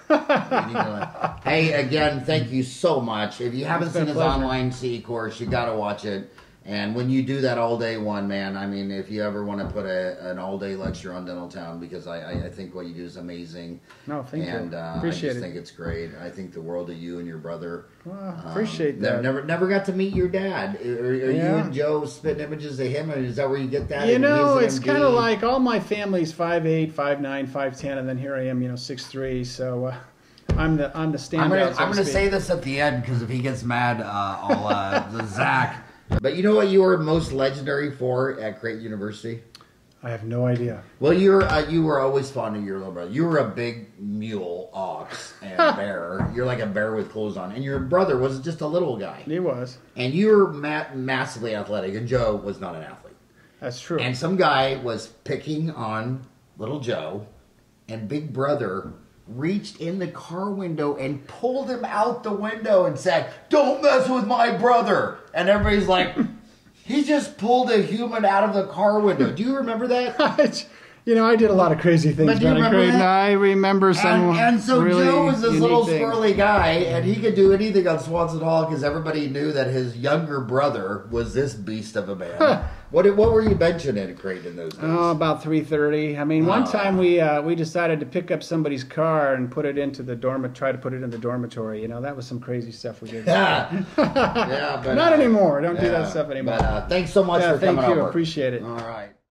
Hey, again, thank you so much. If you haven't seen his online CE course, you got to watch it. And when you do that all-day one, man, I mean, if you ever want to put an all-day lecture on Dentaltown, because I think what you do is amazing. No, thank you. And appreciate I just think it's great. I think the world of you and your brother. Well, appreciate that. Never got to meet your dad. Are you and Joe spitting images of him? Or is that where you get that? You know, it's kind of like all my family's 5'8", 5'9", 5'10", and then here I am, you know, 6'3". So I'm the standout. I'm gonna say this at the end because if he gets mad, I'll Zach. But you know what you were most legendary for at Creighton University? I have no idea. Well, you were always fond of your little brother. You were a big mule, ox, and bear. You're like a bear with clothes on. And your brother was just a little guy. He was. And you were massively athletic, and Joe was not an athlete. That's true. And some guy was picking on little Joe, and Big Brother reached in the car window and pulled him out the window and said, "Don't mess with my brother." And everybody's like, he just pulled a human out of the car window. Do you remember that? You know, I did a lot of crazy things. But do you remember that? I remember some. And so really Joe was this little things. squirrely guy, and he could do anything on Swanson Hall because everybody knew that his younger brother was this beast of a man. What were you benching at Creighton in those days? Oh, about 330. I mean, one time we decided to pick up somebody's car and put it into the try to put it in the dormitory. You know, that was some crazy stuff we did. Yeah, but not anymore. Don't do that stuff anymore. But thanks so much for coming over. Thank you. Appreciate it. All right.